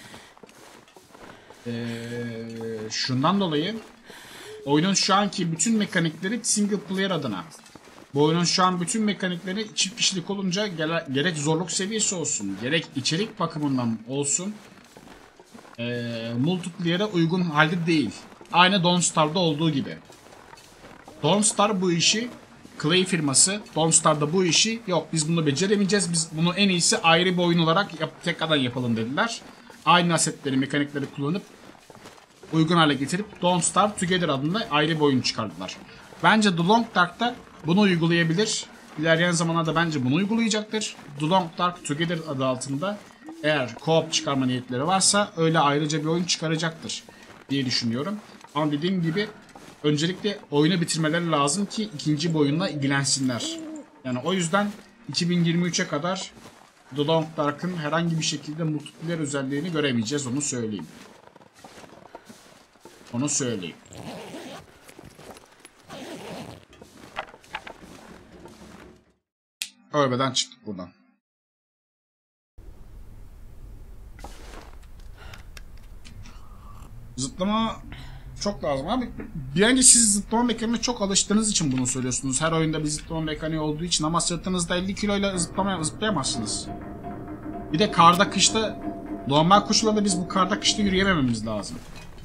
[SPEAKER 1] şundan dolayı oyunun şu anki bütün mekanikleri single player adına. Bu oyunun şu an bütün mekanikleri çift kişilik olunca gerek zorluk seviyesi olsun, gerek içerik bakımından olsun multiplayer'e uygun halde değil. Aynı Dawnstar'da olduğu gibi. Dawnstar bu işi, Clay firması Dawnstar'da bu işi yok biz bunu beceremeyeceğiz, biz bunu en iyisi ayrı bir oyun olarak tekrardan yapalım dediler. Aynı asetleri, mekanikleri kullanıp uygun hale getirip Don't Starve Together adında ayrı bir oyun çıkardılar. Bence The Long Dark'ta bunu uygulayabilir. İlerleyen zamanlarda bence bunu uygulayacaktır. The Long Dark Together adı altında eğer co-op çıkarma niyetleri varsa öyle ayrıca bir oyun çıkaracaktır diye düşünüyorum. Ama dediğim gibi öncelikle oyunu bitirmeleri lazım ki ikinci bir oyunla ilgilensinler. Yani o yüzden 2023'e kadar The Long Dark'ın herhangi bir şekilde multiplayer özelliğini göremeyeceğiz, onu söyleyeyim. Onu söyleyeyim. Ölmeden çıktık buradan. Zıplama çok lazım abi. Bence siz zıplama mekaniğine çok alıştığınız için bunu söylüyorsunuz. Her oyunda bir zıplama mekaniği olduğu için ama sırtınızda 50 kiloyla zıplayamazsınız. Bir de karda kışta normal koşullarda biz bu karda kışta yürüyemememiz lazım.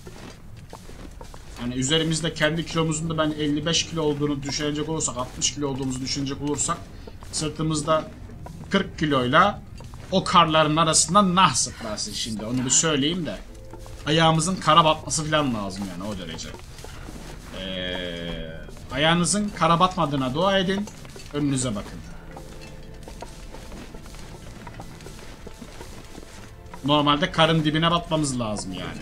[SPEAKER 1] Yani üzerimizde kendi kilomuzun da ben 55 kilo olduğunu düşünecek olursak, 60 kilo olduğumuzu düşünecek olursak sırtımızda 40 kiloyla o karların arasında nah zıplarsın şimdi, onu bir söyleyeyim de. Ayağımızın kara batması falan lazım yani o derece. Ayağınızın kara batmadığına dua edin, önünüze bakın. Normalde karın dibine batmamız lazım yani.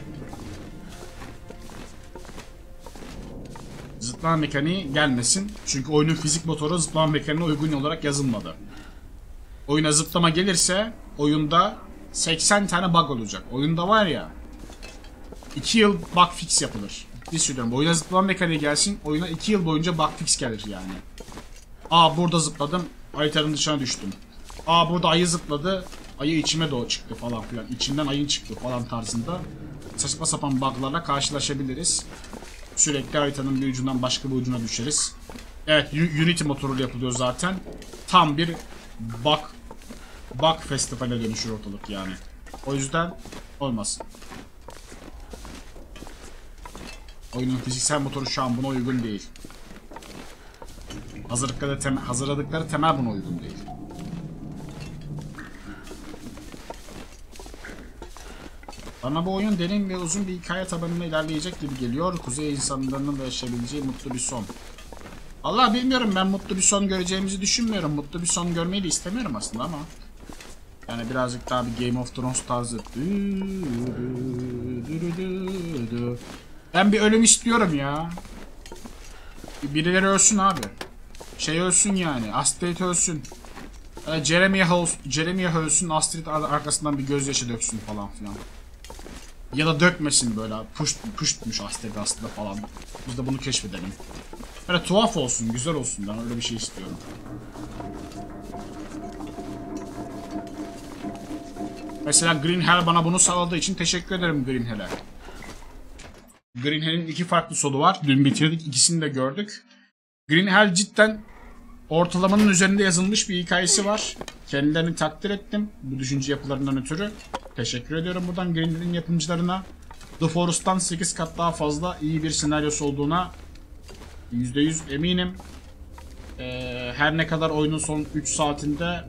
[SPEAKER 1] Zıplama mekaniği gelmesin. Çünkü oyunun fizik motoru zıplama mekaniğine uygun olarak yazılmadı. Oyuna zıplama gelirse oyunda 80 tane bug olacak. Oyunda var ya 2 yıl bug fix yapılır. Bir söylüyorum. Oyuna zıplama mekaniği gelsin. Oyuna 2 yıl boyunca bug fix gelir yani. Aa burada zıpladım. Haritanın dışına düştüm. Aa burada ayı zıpladı. Ayı içime doğru çıktı falan filan. İçimden ayın çıktı falan tarzında. Saçma sapan bug'larla karşılaşabiliriz. Sürekli haritanın bir ucundan başka bir ucuna düşeriz. Evet, Unity motoruyla yapılıyor zaten. Tam bir bug festivale dönüşür ortalık yani. O yüzden olmasın. Oyunun fiziksel motoru şu an buna uygun değil. Hazırladıkları temel buna uygun değil. Bana bu oyun derin ve uzun bir hikaye tabanında ilerleyecek gibi geliyor. Kuzey insanlarının da yaşayabileceği mutlu bir son. Allah bilmiyorum, ben mutlu bir son göreceğimizi düşünmüyorum. Mutlu bir son görmeyi de istemiyorum aslında ama. Yani birazcık daha bir Game of Thrones tarzı. Ben bir ölüm istiyorum ya. Birileri ölsün abi. Şey ölsün yani. Astrid ölsün. Jeremiah ölsün. Astrid arkasından bir gözyaşı döksün falan filan. Ya da dökmesin böyle. Puştmuş Astrid aslında falan. Biz de bunu keşfedelim. Böyle tuhaf olsun, güzel olsun. Ben öyle bir şey istiyorum. Mesela Green Hell bana bunu sağladığı için teşekkür ederim Green Hell'e. Green Hell'in 2 farklı solu var. Dün bitirdik, ikisini de gördük. Green Hell cidden ortalamanın üzerinde yazılmış bir hikayesi var. Kendilerini takdir ettim bu düşünce yapılarından ötürü. Teşekkür ediyorum buradan Green Hell'in yapımcılarına. The Forest'tan 8 kat daha fazla iyi bir senaryosu olduğuna %100 eminim. Her ne kadar oyunun son 3 saatinde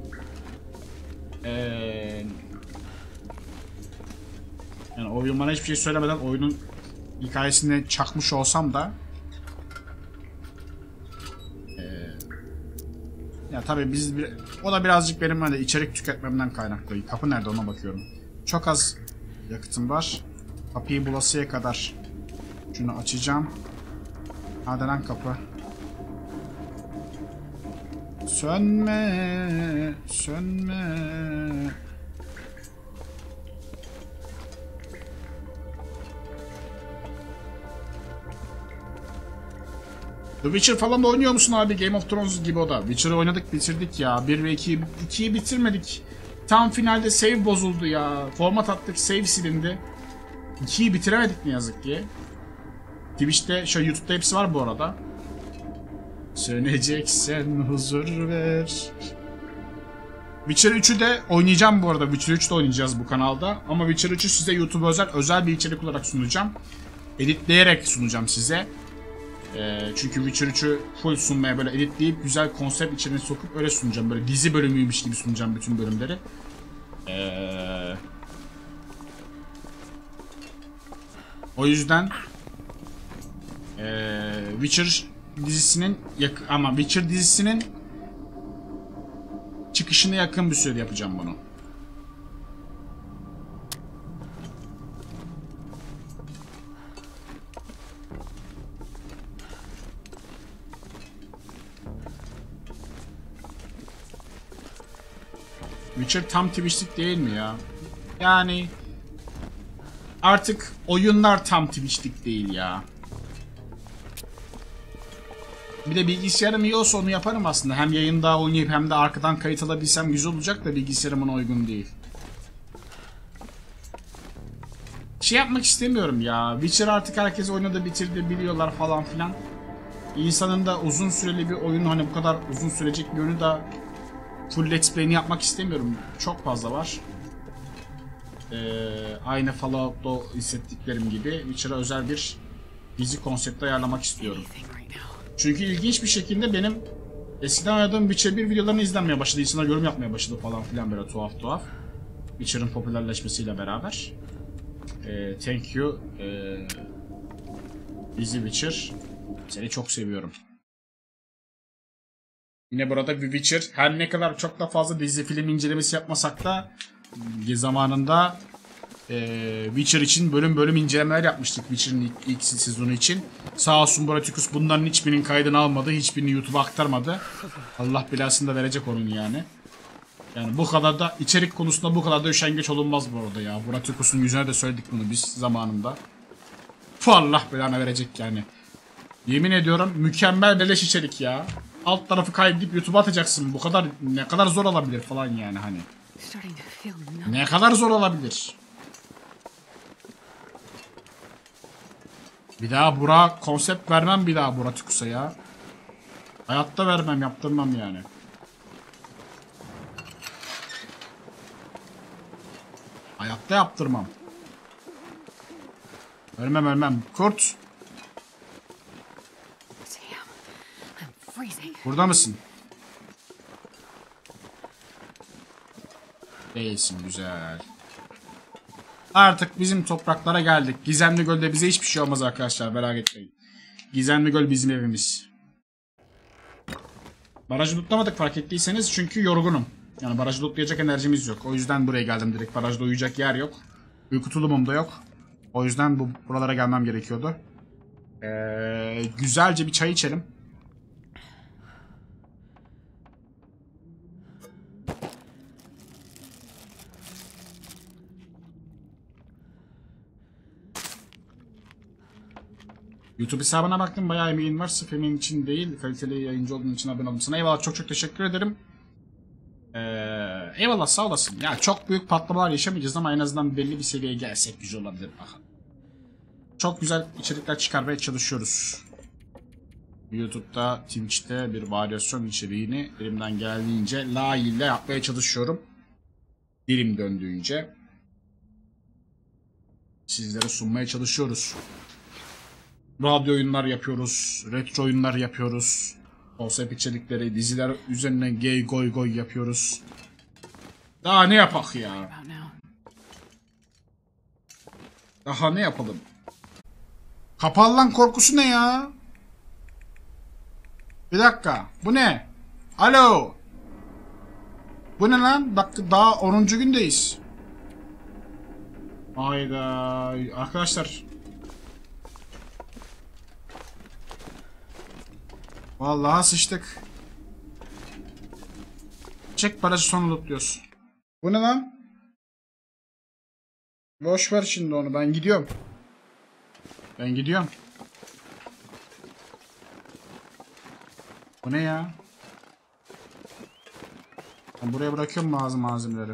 [SPEAKER 1] yani oyun bana hiçbir şey söylemeden oyunun hikayesini çakmış olsam da ya tabii o da birazcık benim hani içerik tüketmemden kaynaklı. Kapı nerede ona bakıyorum. Çok az yakıtım var. Kapıyı bulasıya kadar şunu açacağım. Hadi lan kapı. Sönme, sönme. The Witcher falan da oynuyor musun abi? Game of Thrones gibi o da. Witcher'ı oynadık, bitirdik ya. 1 ve 2'yi bitirmedik. Tam finalde save bozuldu ya. Format attık, save silindi. 2'yi bitiremedik ne yazık ki. Twitch'te, YouTube'da hepsi var bu arada. Söneceksen huzur ver. Witcher 3'ü de oynayacağım bu arada. Witcher 3'ü de oynayacağız bu kanalda. Ama Witcher 3'ü size YouTube'a özel bir içerik olarak sunacağım. Editleyerek sunacağım size. Çünkü Witcher 3'ü full sunmaya böyle editleyip güzel konsept içine sokup öyle sunacağım. Böyle dizi bölümüymüş gibi sunacağım bütün bölümleri. O yüzden Witcher dizisinin Witcher dizisinin çıkışına yakın bir sürede yapacağım bunu. Witcher tam Twitch'lik değil mi ya? Yani artık oyunlar tam Twitch'lik değil ya. Bir de bilgisayarım iyi olsa onu yaparım aslında. Hem yayında oynayıp hem de arkadan kayıt alabilsem güzel olacak da bilgisayarımın uygun değil. Şey yapmak istemiyorum ya. Witcher artık herkes oynadı, bitirdi, biliyorlar falan filan. İnsanın da uzun süreli bir oyun, hani bu kadar uzun sürecek bir oyunu da full let's play'ini yapmak istemiyorum. Çok fazla var. Aynı Fallout'ta hissettiklerim gibi Witcher'a özel bir dizi konsepti ayarlamak istiyorum. Çünkü ilginç bir şekilde benim eskiden oynadığım Witcher 1 videolarını izlenmeye başladı. İnsanlar yorum yapmaya başladı falan filan, böyle tuhaf tuhaf. Witcher'ın popülerleşmesiyle beraber. Thank you. Dizi Witcher. Seni çok seviyorum. Yine burada bir Witcher. Her ne kadar çok da fazla dizi film incelemesi yapmasak da zamanında Witcher için bölüm bölüm incelemeler yapmıştık Witcher'ın ilk sezonu için. Sağ olsun Boratikus bunların hiçbirinin kaydını almadı, hiçbirini YouTube'a aktarmadı. Allah belasını da verecek onun yani. Yani bu kadar da içerik konusunda bu kadar da üşengeç olunmaz bu arada ya. Boratikus'un yüzüne de söyledik bunu biz zamanında. Allah belanı verecek yani. Yemin ediyorum mükemmel beleş içerik ya. Alt tarafı kaydedip YouTube'a atacaksın. Bu kadar ne kadar zor olabilir falan yani hani. Ne kadar zor olabilir. Bir daha Burak konsept vermem, bir daha Boratikus'a ya. Hayatta vermem, yaptırmam yani. Hayatta yaptırmam. Ölmem. Kurt. Burada mısın? Değilsin, güzel. Artık bizim topraklara geldik. Gizemli Göl'de bize hiçbir şey olmaz arkadaşlar, merak etmeyin. Gizemli Göl bizim evimiz. Barajı tutlamadık fark ettiyseniz çünkü yorgunum. Yani barajı tutlayacak enerjimiz yok. O yüzden buraya geldim direkt. Barajda uyuyacak yer yok. Uyku tulumum da yok. O yüzden buralara gelmem gerekiyordu. Güzelce bir çay içelim. YouTube hesabına baktım, bayağı emeğin var. Sırf emeğin için değil, kaliteli yayıncı olduğun için abone oldum sana. Eyvallah, çok teşekkür ederim. Eyvallah, sağ olasın. Ya çok büyük patlamalar yaşamayacağız ama en azından belli bir seviyeye gelsek güzel olabilir. Bakalım. Çok güzel içerikler çıkarmaya çalışıyoruz. YouTube'da, Twitch'te bir varyasyon içeriğini elimden geldiğince layığıyla yapmaya çalışıyorum. Dilim döndüğünce sizlere sunmaya çalışıyoruz. Radyo oyunlar yapıyoruz, retro oyunlar yapıyoruz. Konsept içerikleri, diziler üzerine gay goy goy yapıyoruz. Daha ne yapak ya? Daha ne yapalım? Kapalı lan korkusu ne ya? Bir dakika, bu ne? Alo? Bu ne lan? Bak daha 10. gündeyiz. Hayda. Arkadaşlar. Vallahi sıçtık. Çek parası sonu lootluyoruz. Bu ne lan? Boş ver şimdi onu. Ben gidiyorum. Ben gidiyorum. Bu ne ya? Ben buraya bırakıyorum bazı malzemeleri.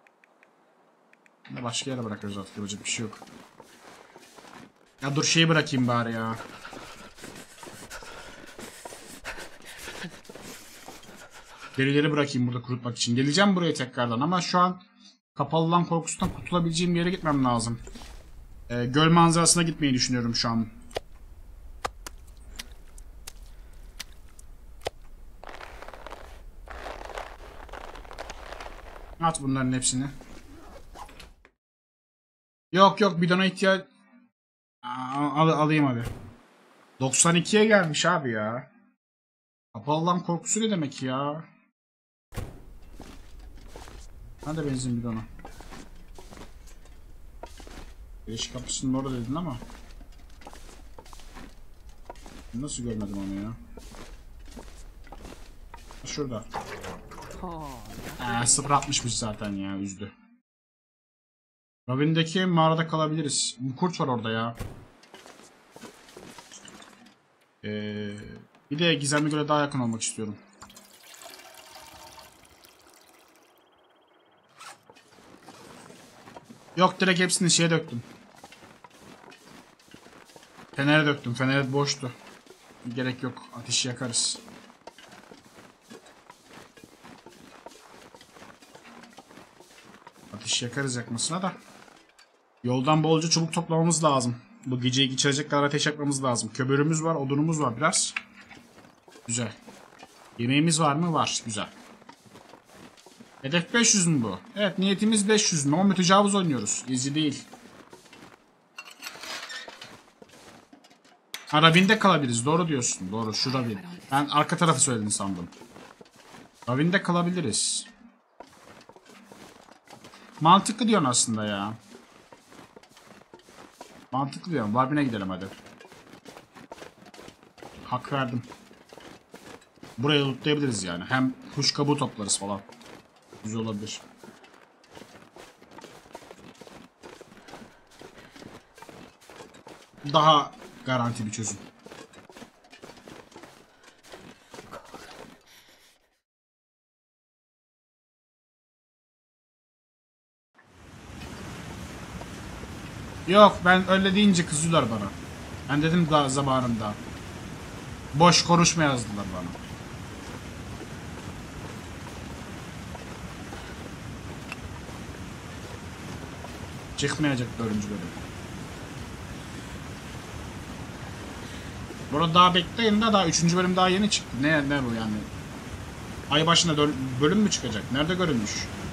[SPEAKER 1] Başka yere bırakıyoruz artık. Yapacak bir şey yok. Ya dur şeyi bırakayım bari ya. Derileri bırakayım burada kurutmak için. Geleceğim buraya tekrardan ama şu an kapalı lan korkusundan kurtulabileceğim bir yere gitmem lazım. Göl manzarasına gitmeyi düşünüyorum şu an. At bunların hepsini. Yok yok bidona ihtiyaç... Alayım hadi. 92'ye gelmiş abi ya. Kapalı lan korkusu ne demek ya? Hadi benzin bidonu. Giriş kapısının orada dedin ama. Nasıl görmedim onu ya? Şurada. 0.60'mış zaten ya, üzdü. Robin'deki mağarada kalabiliriz. Kurt var orada ya. Bir de gizemli göle daha yakın olmak istiyorum. Yok direkt hepsini şeye döktüm. Fenere döktüm. Fener boştu. Gerek yok. Ateşi yakarız. Ateşi yakarız yakmasına da. Yoldan bolca çubuk toplamamız lazım. Bu geceyi geçirecek kadar ateş yakmamız lazım. Kömürümüz var, odunumuz var biraz. Güzel. Yemeğimiz var mı? Var. Güzel. Hedef 500 mü bu? Evet, niyetimiz 500 mü? Ama mütecavız oynuyoruz. İzci değil. Ha, Ravin'de kalabiliriz. Doğru diyorsun. Doğru. Şu Ravin. Ben arka tarafı söyledin sandım. Ravin'de kalabiliriz. Mantıklı diyorsun aslında ya. Mantıklı diyorum. Varbin'e gidelim hadi. Hak verdim. Buraya lootlayabiliriz yani. Hem kuş kabuğu toplarız falan. Güzel olabilir. Daha garanti bir çözüm. Yok, ben öyle deyince kızıyorlar bana. Ben dedim daha zamanında. Boş konuşma yazdılar bana. Çıkmayacak 4. bölüm. Burada daha bekleyin de daha 3. bölüm daha yeni çıktı. Ne bu yani? Ay başına bölüm mü çıkacak? Nerede görünmüş?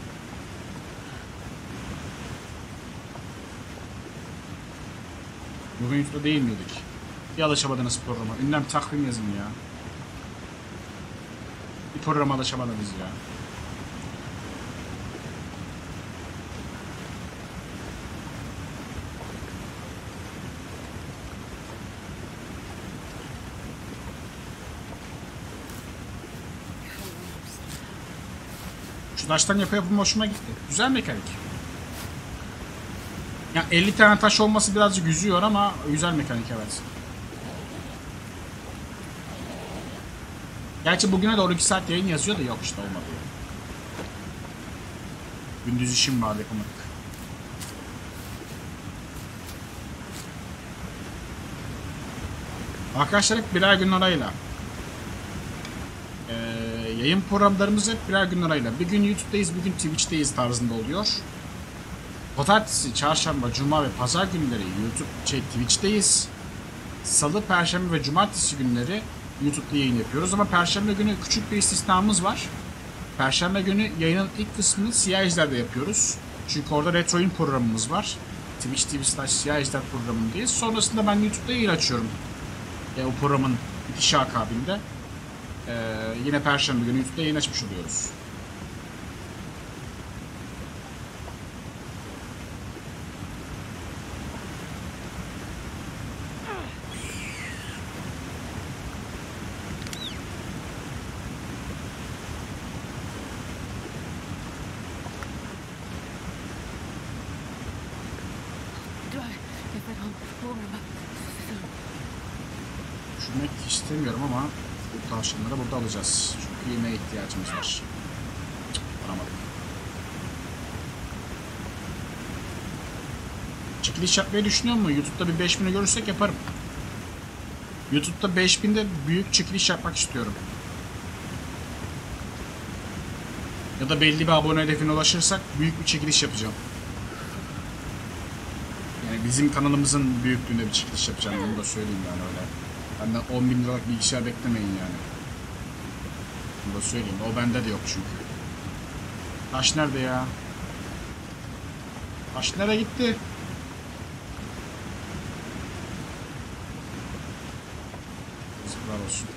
[SPEAKER 1] Bugün YouTube'da değil miydik? Bir alışamadınız programa. Ünlem takvim yazın ya. Bir programa alışamadınız ya. Şu taştan yapımı hoşuma gitti. Güzel mekanik. Yani 50 tane taş olması birazcık üzüyor ama güzel mekanik, evet. Gerçi bugüne doğru 2 saat yayın yazıyor da yok işte, olmadı ya. Gündüz işim vardı, yapamadık. Arkadaşlar hep birer gün arayla. Yayın programlarımız hep birer gün arayla. Bir gün YouTube'dayız, bir gün Twitch'teyiz tarzında oluyor. Pazartesi, çarşamba, cuma ve pazar günleri Twitch'teyiz. Salı, perşembe ve cumartesi günleri YouTube'da yayın yapıyoruz ama perşembe günü küçük bir istisnamız var. Perşembe günü yayının ilk kısmını Siyah Ejder'de yapıyoruz. Çünkü orada retro oyun programımız var. Twitch TV Siyah Ejder programındayız. Sonrasında ben YouTube'da yayın açıyorum. O programın bitişi akabinde. Yine perşembe günü YouTube'da yayın açmış oluyoruz. Düşünmek istemiyorum ama bu tavşanları burada alacağız. Çünkü yemeğe ihtiyacımız var. Aramadım. Çekiliş yapmayı düşünüyor musun? YouTube'da bir 5000'i görürsek yaparım. YouTube'da 5000'de büyük çekiliş yapmak istiyorum. Ya da belli bir abone hedefine ulaşırsak büyük bir çekiliş yapacağım. Yani bizim kanalımızın büyüklüğünde bir çekiliş yapacağım. Onu da söyleyeyim yani öyle. Benden 10.000 liralık bilgisayar beklemeyin yani. Bunu da söyleyeyim. O bende de yok çünkü. Taş nerede ya? Taş nereye gitti? Yazıklar olsun.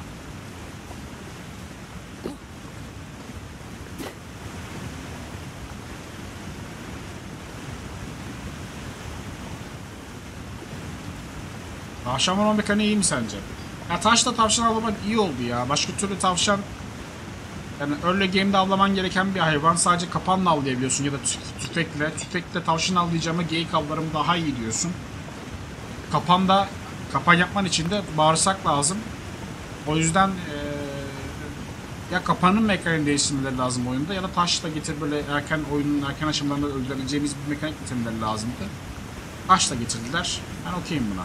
[SPEAKER 1] Tavşan vurma mekaniği iyi mi sence? Ya taşla tavşan avlamak iyi oldu ya. Başka türlü tavşan... Yani early game'de avlaman gereken bir hayvan. Sadece kapanla avlayabiliyorsun ya da tüfekle. Tüfekle tavşan avlayacağıma geyik avlarım daha iyi diyorsun. Kapanda... Kapan yapman için de bağırsak lazım. O yüzden... ya kapanın mekaniğini değiştirmeleri lazım oyunda ya da taşla getir böyle oyunun erken aşamalarında öldürebileceğimiz bir mekanik getirmeleri lazımdı. Taşla getirdiler. Ben okeyim buna.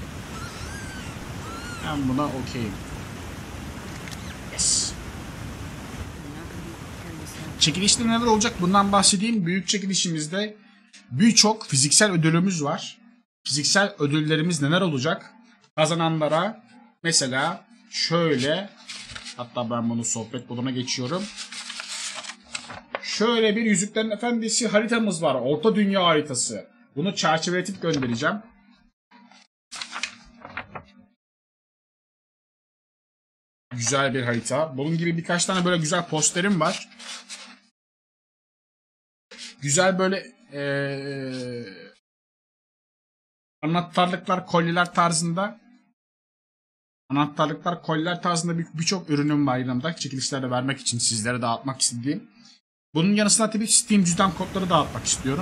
[SPEAKER 1] Ben buna okeyim. Yes. Çekilişte neler olacak bundan bahsedeyim. Büyük çekilişimizde birçok fiziksel ödülümüz var. Fiziksel ödüllerimiz neler olacak? Kazananlara mesela şöyle, hatta ben bunu sohbet moduna geçiyorum. Şöyle bir Yüzüklerin Efendisi haritamız var. Orta Dünya haritası. Bunu çerçeveletip göndereceğim. Güzel bir harita. Bunun gibi birkaç tane böyle güzel posterim var. Güzel böyle anahtarlıklar, kolyeler tarzında. Anahtarlıklar, kolyeler tarzında birçok ürünüm var yanımda. Çekilişlerde vermek için sizlere dağıtmak istediğim. Bunun yanı sıra tabii Steam cüzdan kodları dağıtmak istiyorum.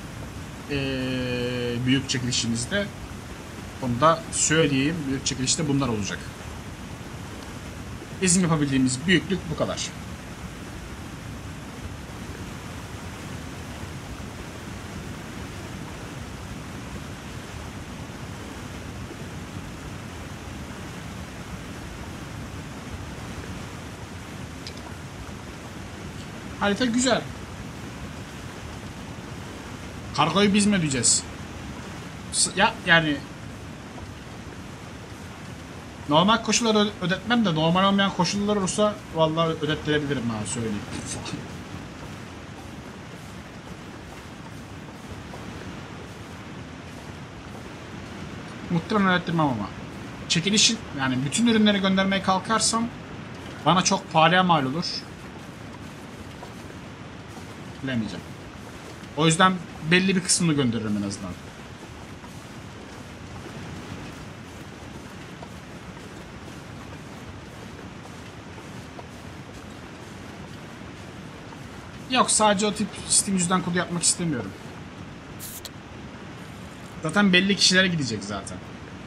[SPEAKER 1] Büyük çekilişimizde. Onu da söyleyeyim. Büyük çekilişte bunlar olacak. Bizim yapabildiğimiz büyüklük bu kadar. Harita güzel. Kargoyu biz mi ödeyeceğiz? Ya yani normal koşulları ödetmem de normal olmayan koşullar olursa vallahi ödettirebilirim ha, söyleyeyim. Muhtemelen ödettirmem ama. Çekilişin yani bütün ürünleri göndermeye kalkarsam bana çok pahalıya mal olur. Bilemeyeceğim. O yüzden belli bir kısmını gönderirim en azından. Yok, sadece o tip Steam cüzdan kodu yapmak istemiyorum. Zaten belli kişilere gidecek zaten.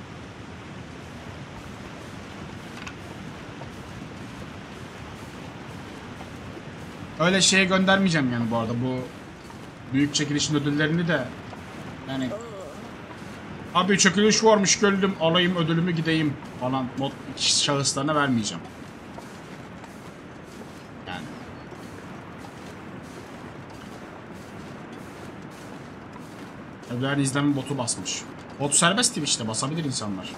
[SPEAKER 1] Öyle şeye göndermeyeceğim yani bu arada, bu büyük çekilişin ödüllerini de yani abi çekiliş varmış gördüm alayım ödülümü gideyim falan mod şahıslarına vermeyeceğim. Yani. Ödüllerin izleme botu basmış. Bot serbest Twitch'te basabilir insanlar.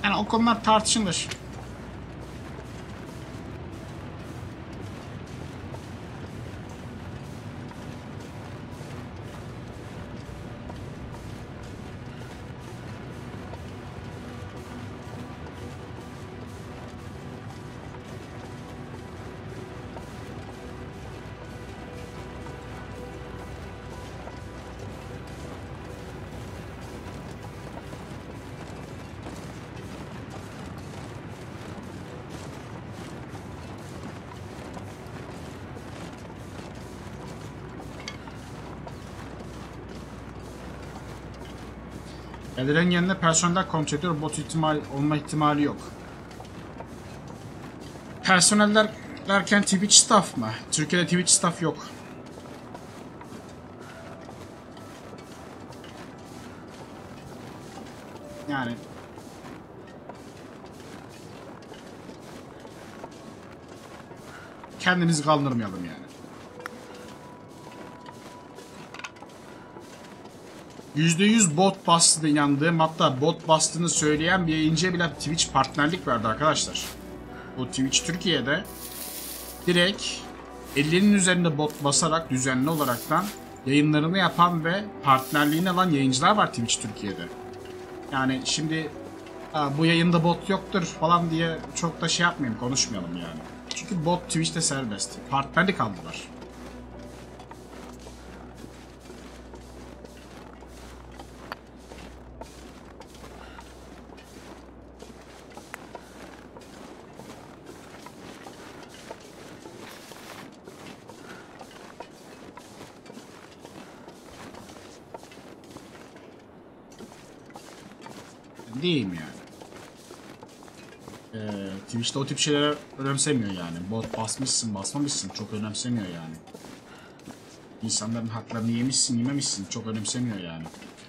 [SPEAKER 1] Yani o konular tartışılır. Eldiren yerine personeller kontrol ediyor. Bot olma ihtimali yok. Personeller derken Twitch staff mı? Türkiye'de Twitch staff yok. Yani kendimizi kandırmayalım yani. %100 bot bastı inandığım, hatta bot bastığını söyleyen bir yayıncıya bile Twitch partnerlik verdi arkadaşlar. Bu Twitch Türkiye'de direkt 50'nin üzerinde bot basarak düzenli olaraktan yayınlarını yapan ve partnerliğini alan yayıncılar var Twitch Türkiye'de. Yani şimdi bu yayında bot yoktur falan diye çok da şey yapmayayım, konuşmayalım yani. Çünkü bot Twitch'te serbest. Partnerlik aldılar. Diyeyim yani. Twitch'te o tip şeyler önemsemiyor yani. Bot basmışsın, basmamışsın çok önemsemiyor yani. İnsanların haklarını yemişsin, yememişsin çok önemsemiyor yani.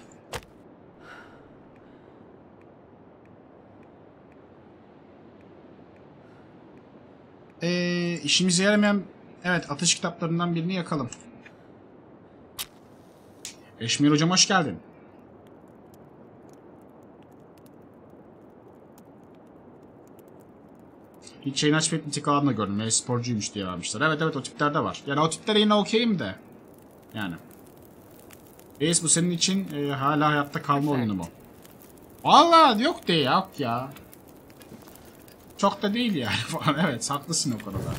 [SPEAKER 1] İşimize yaramayan, evet, atış kitaplarından birini yakalım. Eşmir hocam hoş geldin. Hiç şeyin açmayıp nitik alanla gördüm. E-sporcuymuş diye vermişler. Evet evet, o tipler de var. Yani o tiplere yine okeyim de. Yani. Reis, bu senin için hala hayatta kalma oyunu mu? Valla yok de ya, yok ya. Çok da değil yani falan. Evet, haklısın o konuda.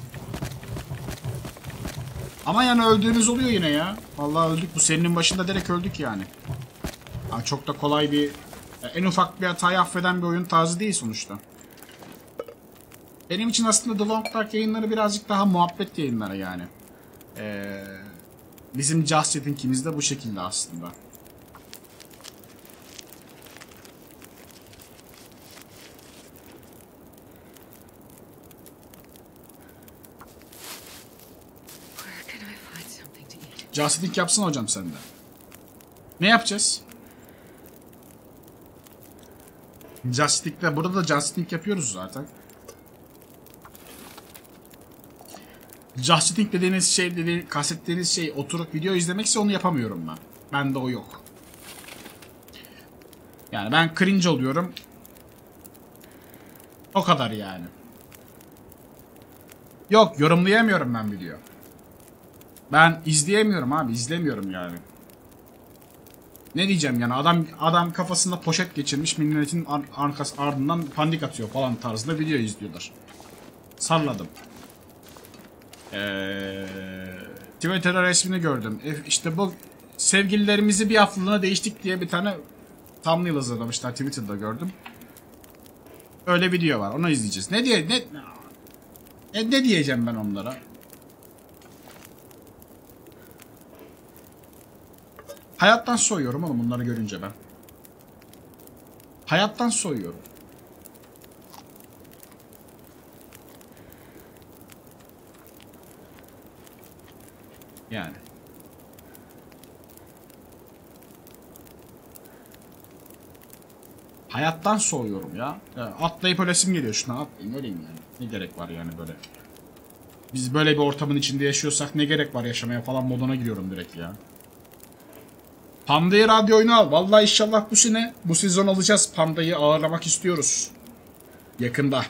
[SPEAKER 1] Ama yani öldüğümüz oluyor yine ya. Vallahi öldük. Bu serinin başında direkt öldük yani. Yani çok da kolay bir... En ufak bir hatayı affeden bir oyun tarzı değil sonuçta. Benim için aslında The Long Dark yayınları birazcık daha muhabbet yayınları yani. Bizim Just Chatting'imiz de bu şekilde aslında. Just Chatting yapsana hocam sen de. Ne yapacağız? Just Chatting'de, burada da Just Chatting yapıyoruz zaten. Just Chatting dediğiniz şey, kastettiğiniz şey oturup video izlemekse onu yapamıyorum ben. Bende o yok. Yani ben cringe oluyorum. O kadar yani. Yok, yorumlayamıyorum ben video. Ben izleyemiyorum abi, izlemiyorum yani. Ne diyeceğim yani, adam kafasında poşet geçirmiş, milletin ardından pandik atıyor falan tarzında video izliyorlar. Salladım. Twitter'da resmini gördüm. İşte bu sevgililerimizi bir haftalığına değiştik diye bir tane thumbnail hazırlamışlar, Twitter'da gördüm. Öyle video var, onu izleyeceğiz. Ne diyeceğim ben onlara? Hayattan soyuyorum oğlum bunları görünce ben. Hayattan soyuyorum. Yani. Hayattan soğuyorum ya. Atlayıp ölesim geliyor, şuna atlayayım öleyim yani. Ne gerek var yani böyle. Biz böyle bir ortamın içinde yaşıyorsak ne gerek var yaşamaya falan moduna giriyorum direkt ya. Panda'yı radyo oyunu al. Vallahi inşallah bu sene, bu sezon alacağız. Panda'yı ağırlamak istiyoruz. Yakında.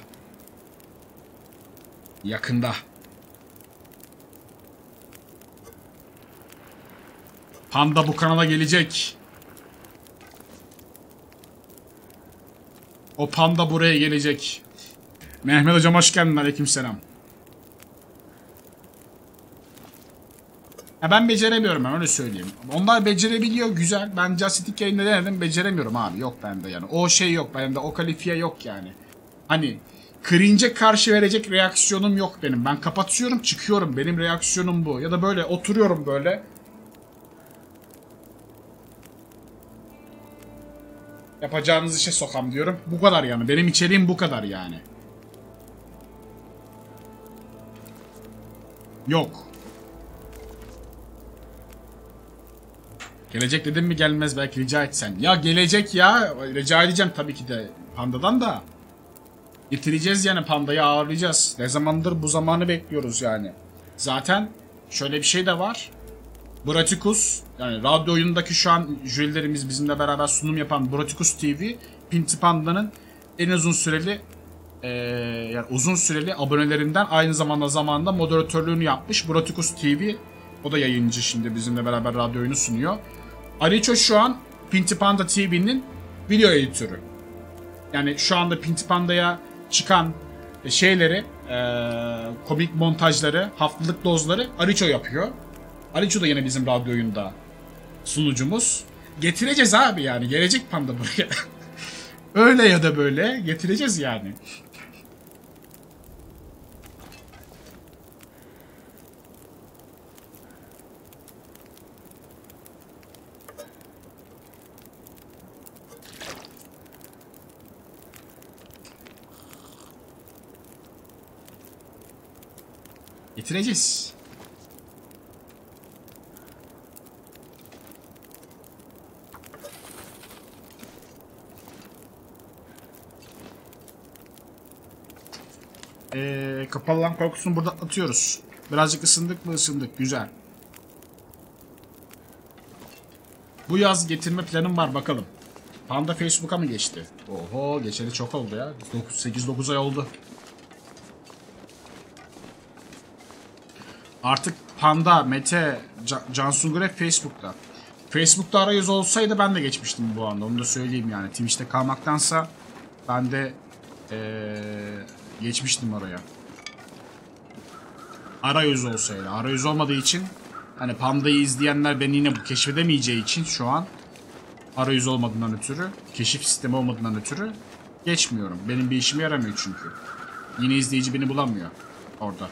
[SPEAKER 1] Yakında. Panda bu kanala gelecek. O panda buraya gelecek. Mehmet hocam hoş geldin. Aleykümselam. Ya ben beceremiyorum, ben öyle söyleyeyim. Onlar becerebiliyor, güzel. Ben Justice yayında denedim, beceremiyorum abi. Yok bende yani. O şey yok bende, o kalifiye yok yani. Hani cringe'e karşı verecek reaksiyonum yok benim. Ben kapatıyorum, çıkıyorum. Benim reaksiyonum bu. Ya da böyle oturuyorum böyle. Yapacağınız işe sokam diyorum. Bu kadar yani. Benim içeriğim bu kadar yani. Yok. Gelecek dedim mi gelmez, belki rica etsen. Ya gelecek ya. Rica edeceğim tabii ki de pandadan da. Getireceğiz yani, pandayı ağırlayacağız. Ne zamandır bu zamanı bekliyoruz yani. Zaten şöyle bir şey de var. Bratikus, yani radyo oyundaki şu an jürilerimiz bizimle beraber sunum yapan Bratikus TV, Pinti Panda'nın en uzun süreli yani uzun süreli abonelerinden, aynı zamanda moderatörlüğünü yapmış Bratikus TV. O da yayıncı, şimdi bizimle beraber radyo oyunu sunuyor. Ariço şu an Pinti Panda TV'nin video editörü. Yani şu anda Pinti Panda'ya çıkan şeyleri, komik montajları, haftalık dozları Ariço yapıyor. Ariço da yine bizim radyo oyunda sunucumuz. Getireceğiz abi yani. Gelecek panda buraya. Öyle ya da böyle getireceğiz yani. Getireceğiz. Kapalı lan korkusunu burada atıyoruz. Birazcık ısındık mı? Isındık. Güzel. Bu yaz getirme planım var, bakalım. Panda Facebook'a mı geçti? Oho, geçeli çok oldu ya. 8-9 ay oldu. Artık Panda, Mete, Cansungur hep Facebook'ta. Facebook'ta arayüz olsaydı ben de geçmiştim bu anda. Onu da söyleyeyim yani. Twitch'te kalmaktansa ben de geçmiştim oraya. Arayüz olsaydı. Arayüz olmadığı için hani Panda'yı izleyenler beni yine bu keşfedemeyeceği için şu an arayüz olmadığından ötürü, keşif sistemi olmadığından ötürü geçmiyorum. Benim bir işime yaramıyor çünkü. Yine izleyici beni bulamıyor orada.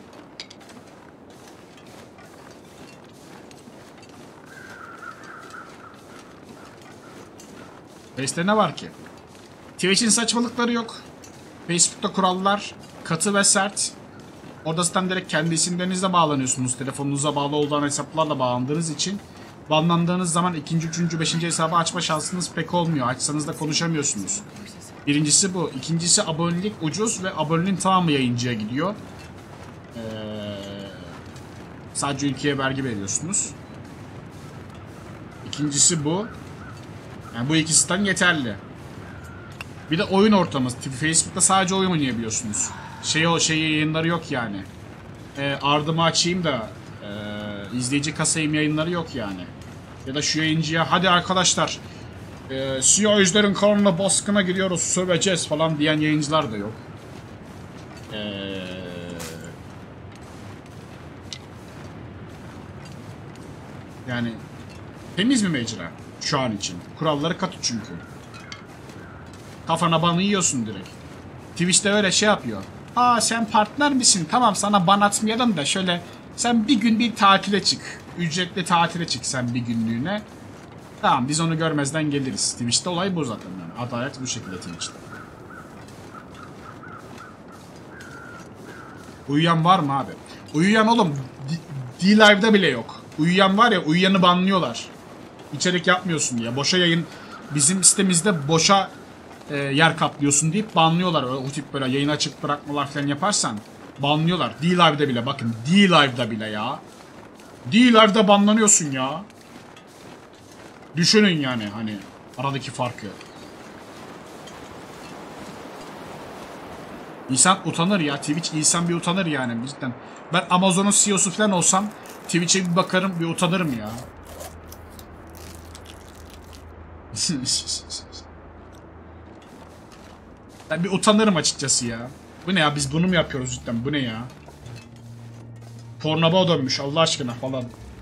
[SPEAKER 1] Face'te ne var ki? Twitch'in saçmalıkları yok. Facebook'ta kurallar katı ve sert. Orada zaten direkt kendi isimlerinizle bağlanıyorsunuz. Telefonunuza bağlı olduğun hesaplarla bağlandığınız için banlandığınız zaman ikinci, üçüncü, beşinci hesabı açma şansınız pek olmuyor. Açsanız da konuşamıyorsunuz. Birincisi bu. İkincisi abonelik ucuz ve aboneliğin tamamı yayıncıya gidiyor. Sadece ülkeye vergi veriyorsunuz. İkincisi bu. Yani bu ikisinden yeterli. Bir de oyun ortamı. Facebook'ta sadece oyun oynayabiliyorsunuz. Şey yayınları yok yani. Ardımı açayım da izleyici kasayım yayınları yok yani. Ya da şu yayıncıya hadi arkadaşlar siyah yüzlerin kanalına baskına giriyoruz, söveceğiz falan diyen yayıncılar da yok. Yani temiz bir mecra şu an için. Kuralları katı çünkü. Kafana banı yiyorsun direkt. Twitch'te öyle şey yapıyor. Aa sen partner misin? Tamam sana ban atmayalım da şöyle sen bir gün bir tatile çık. Ücretli tatile çık sen bir günlüğüne. Tamam biz onu görmezden geliriz. Twitch'te olay bu zaten yani. Adalet bu şekilde Twitch'te. Uyuyan var mı abi? Uyuyan oğlum D-Live'da bile yok. Uyuyan var ya, uyuyanı banlıyorlar. İçerik yapmıyorsun diye. Boşa yayın, bizim sitemizde boşa yer kaplıyorsun deyip banlıyorlar. O tip böyle yayın açık bırakmalar falan yaparsan banlıyorlar. D-Live'da bile, bakın D-Live'da bile ya. D-Live'da banlanıyorsun ya. Düşünün yani hani aradaki farkı. İnsan utanır ya. Twitch insan bir utanır yani cidden. Ben Amazon'un CEO'su falan olsam Twitch'e bir bakarım bir utanırım ya. Ben bir utanırım açıkçası ya. Bu ne ya, biz bunu mu yapıyoruz cidden, bu ne ya? Pornaba dönmüş Allah aşkına falan.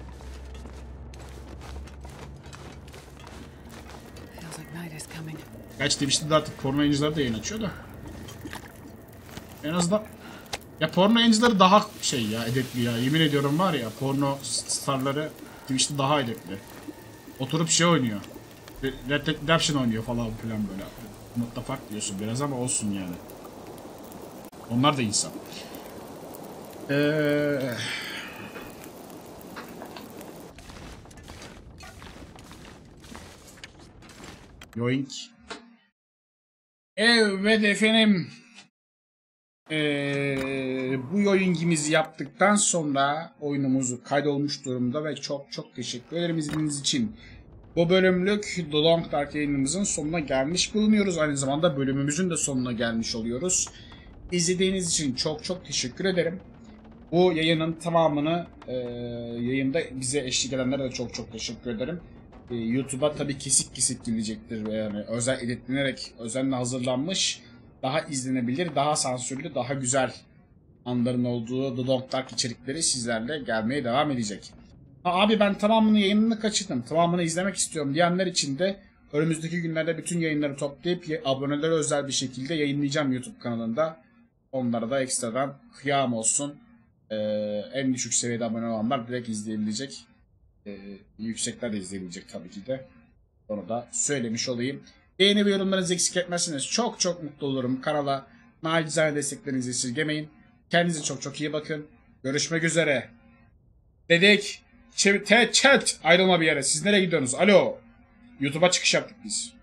[SPEAKER 2] Feels like night is coming.
[SPEAKER 1] Gerçi Twitch'te de artık porno yayıncıları da yayın açıyor da. En azından ya porno yayıncıları daha şey ya, edepli ya. Yemin ediyorum var ya, porno starları Twitch'te daha edepli. Oturup şey oynuyor. Red Dead Redemption oynuyor falan filan böyle. What the fuck diyorsun biraz ama olsun yani. Onlar da insan. Yoink. Evet efendim. Bu yoinkimizi yaptıktan sonra oyunumuzu kaydolmuş durumda ve çok çok teşekkür ederim izlediğiniz için. Bu bölümlük The Long Dark yayınımızın sonuna gelmiş bulunuyoruz. Aynı zamanda bölümümüzün de sonuna gelmiş oluyoruz. İzlediğiniz için çok çok teşekkür ederim. Bu yayının tamamını yayında bize eşlik edenlere de çok çok teşekkür ederim. YouTube'a tabii kesik kesik gelecektir. Yani özel editlenerek, özenle hazırlanmış, daha izlenebilir, daha sansürlü, daha güzel anların olduğu The Long Dark içerikleri sizlerle gelmeye devam edecek. Abi ben tamamını yayınını kaçırdım, tamamını izlemek istiyorum diyenler için de önümüzdeki günlerde bütün yayınları toplayıp abonelere özel bir şekilde yayınlayacağım YouTube kanalında. Onlara da ekstradan kıyam olsun. En düşük seviyede abone olanlar direkt izleyebilecek. Yüksekler de izleyebilecek tabii ki de. Onu da söylemiş olayım. Beğeni ve yorumlarınızı eksik etmezseniz çok çok mutlu olurum. Kanala nacizane desteklerinizi esirgemeyin. Kendinize çok çok iyi bakın. Görüşmek üzere. Dedik. Chat ayrılma bir yere. Siz nereye gidiyorsunuz? Alo. YouTube'a çıkış yaptık biz.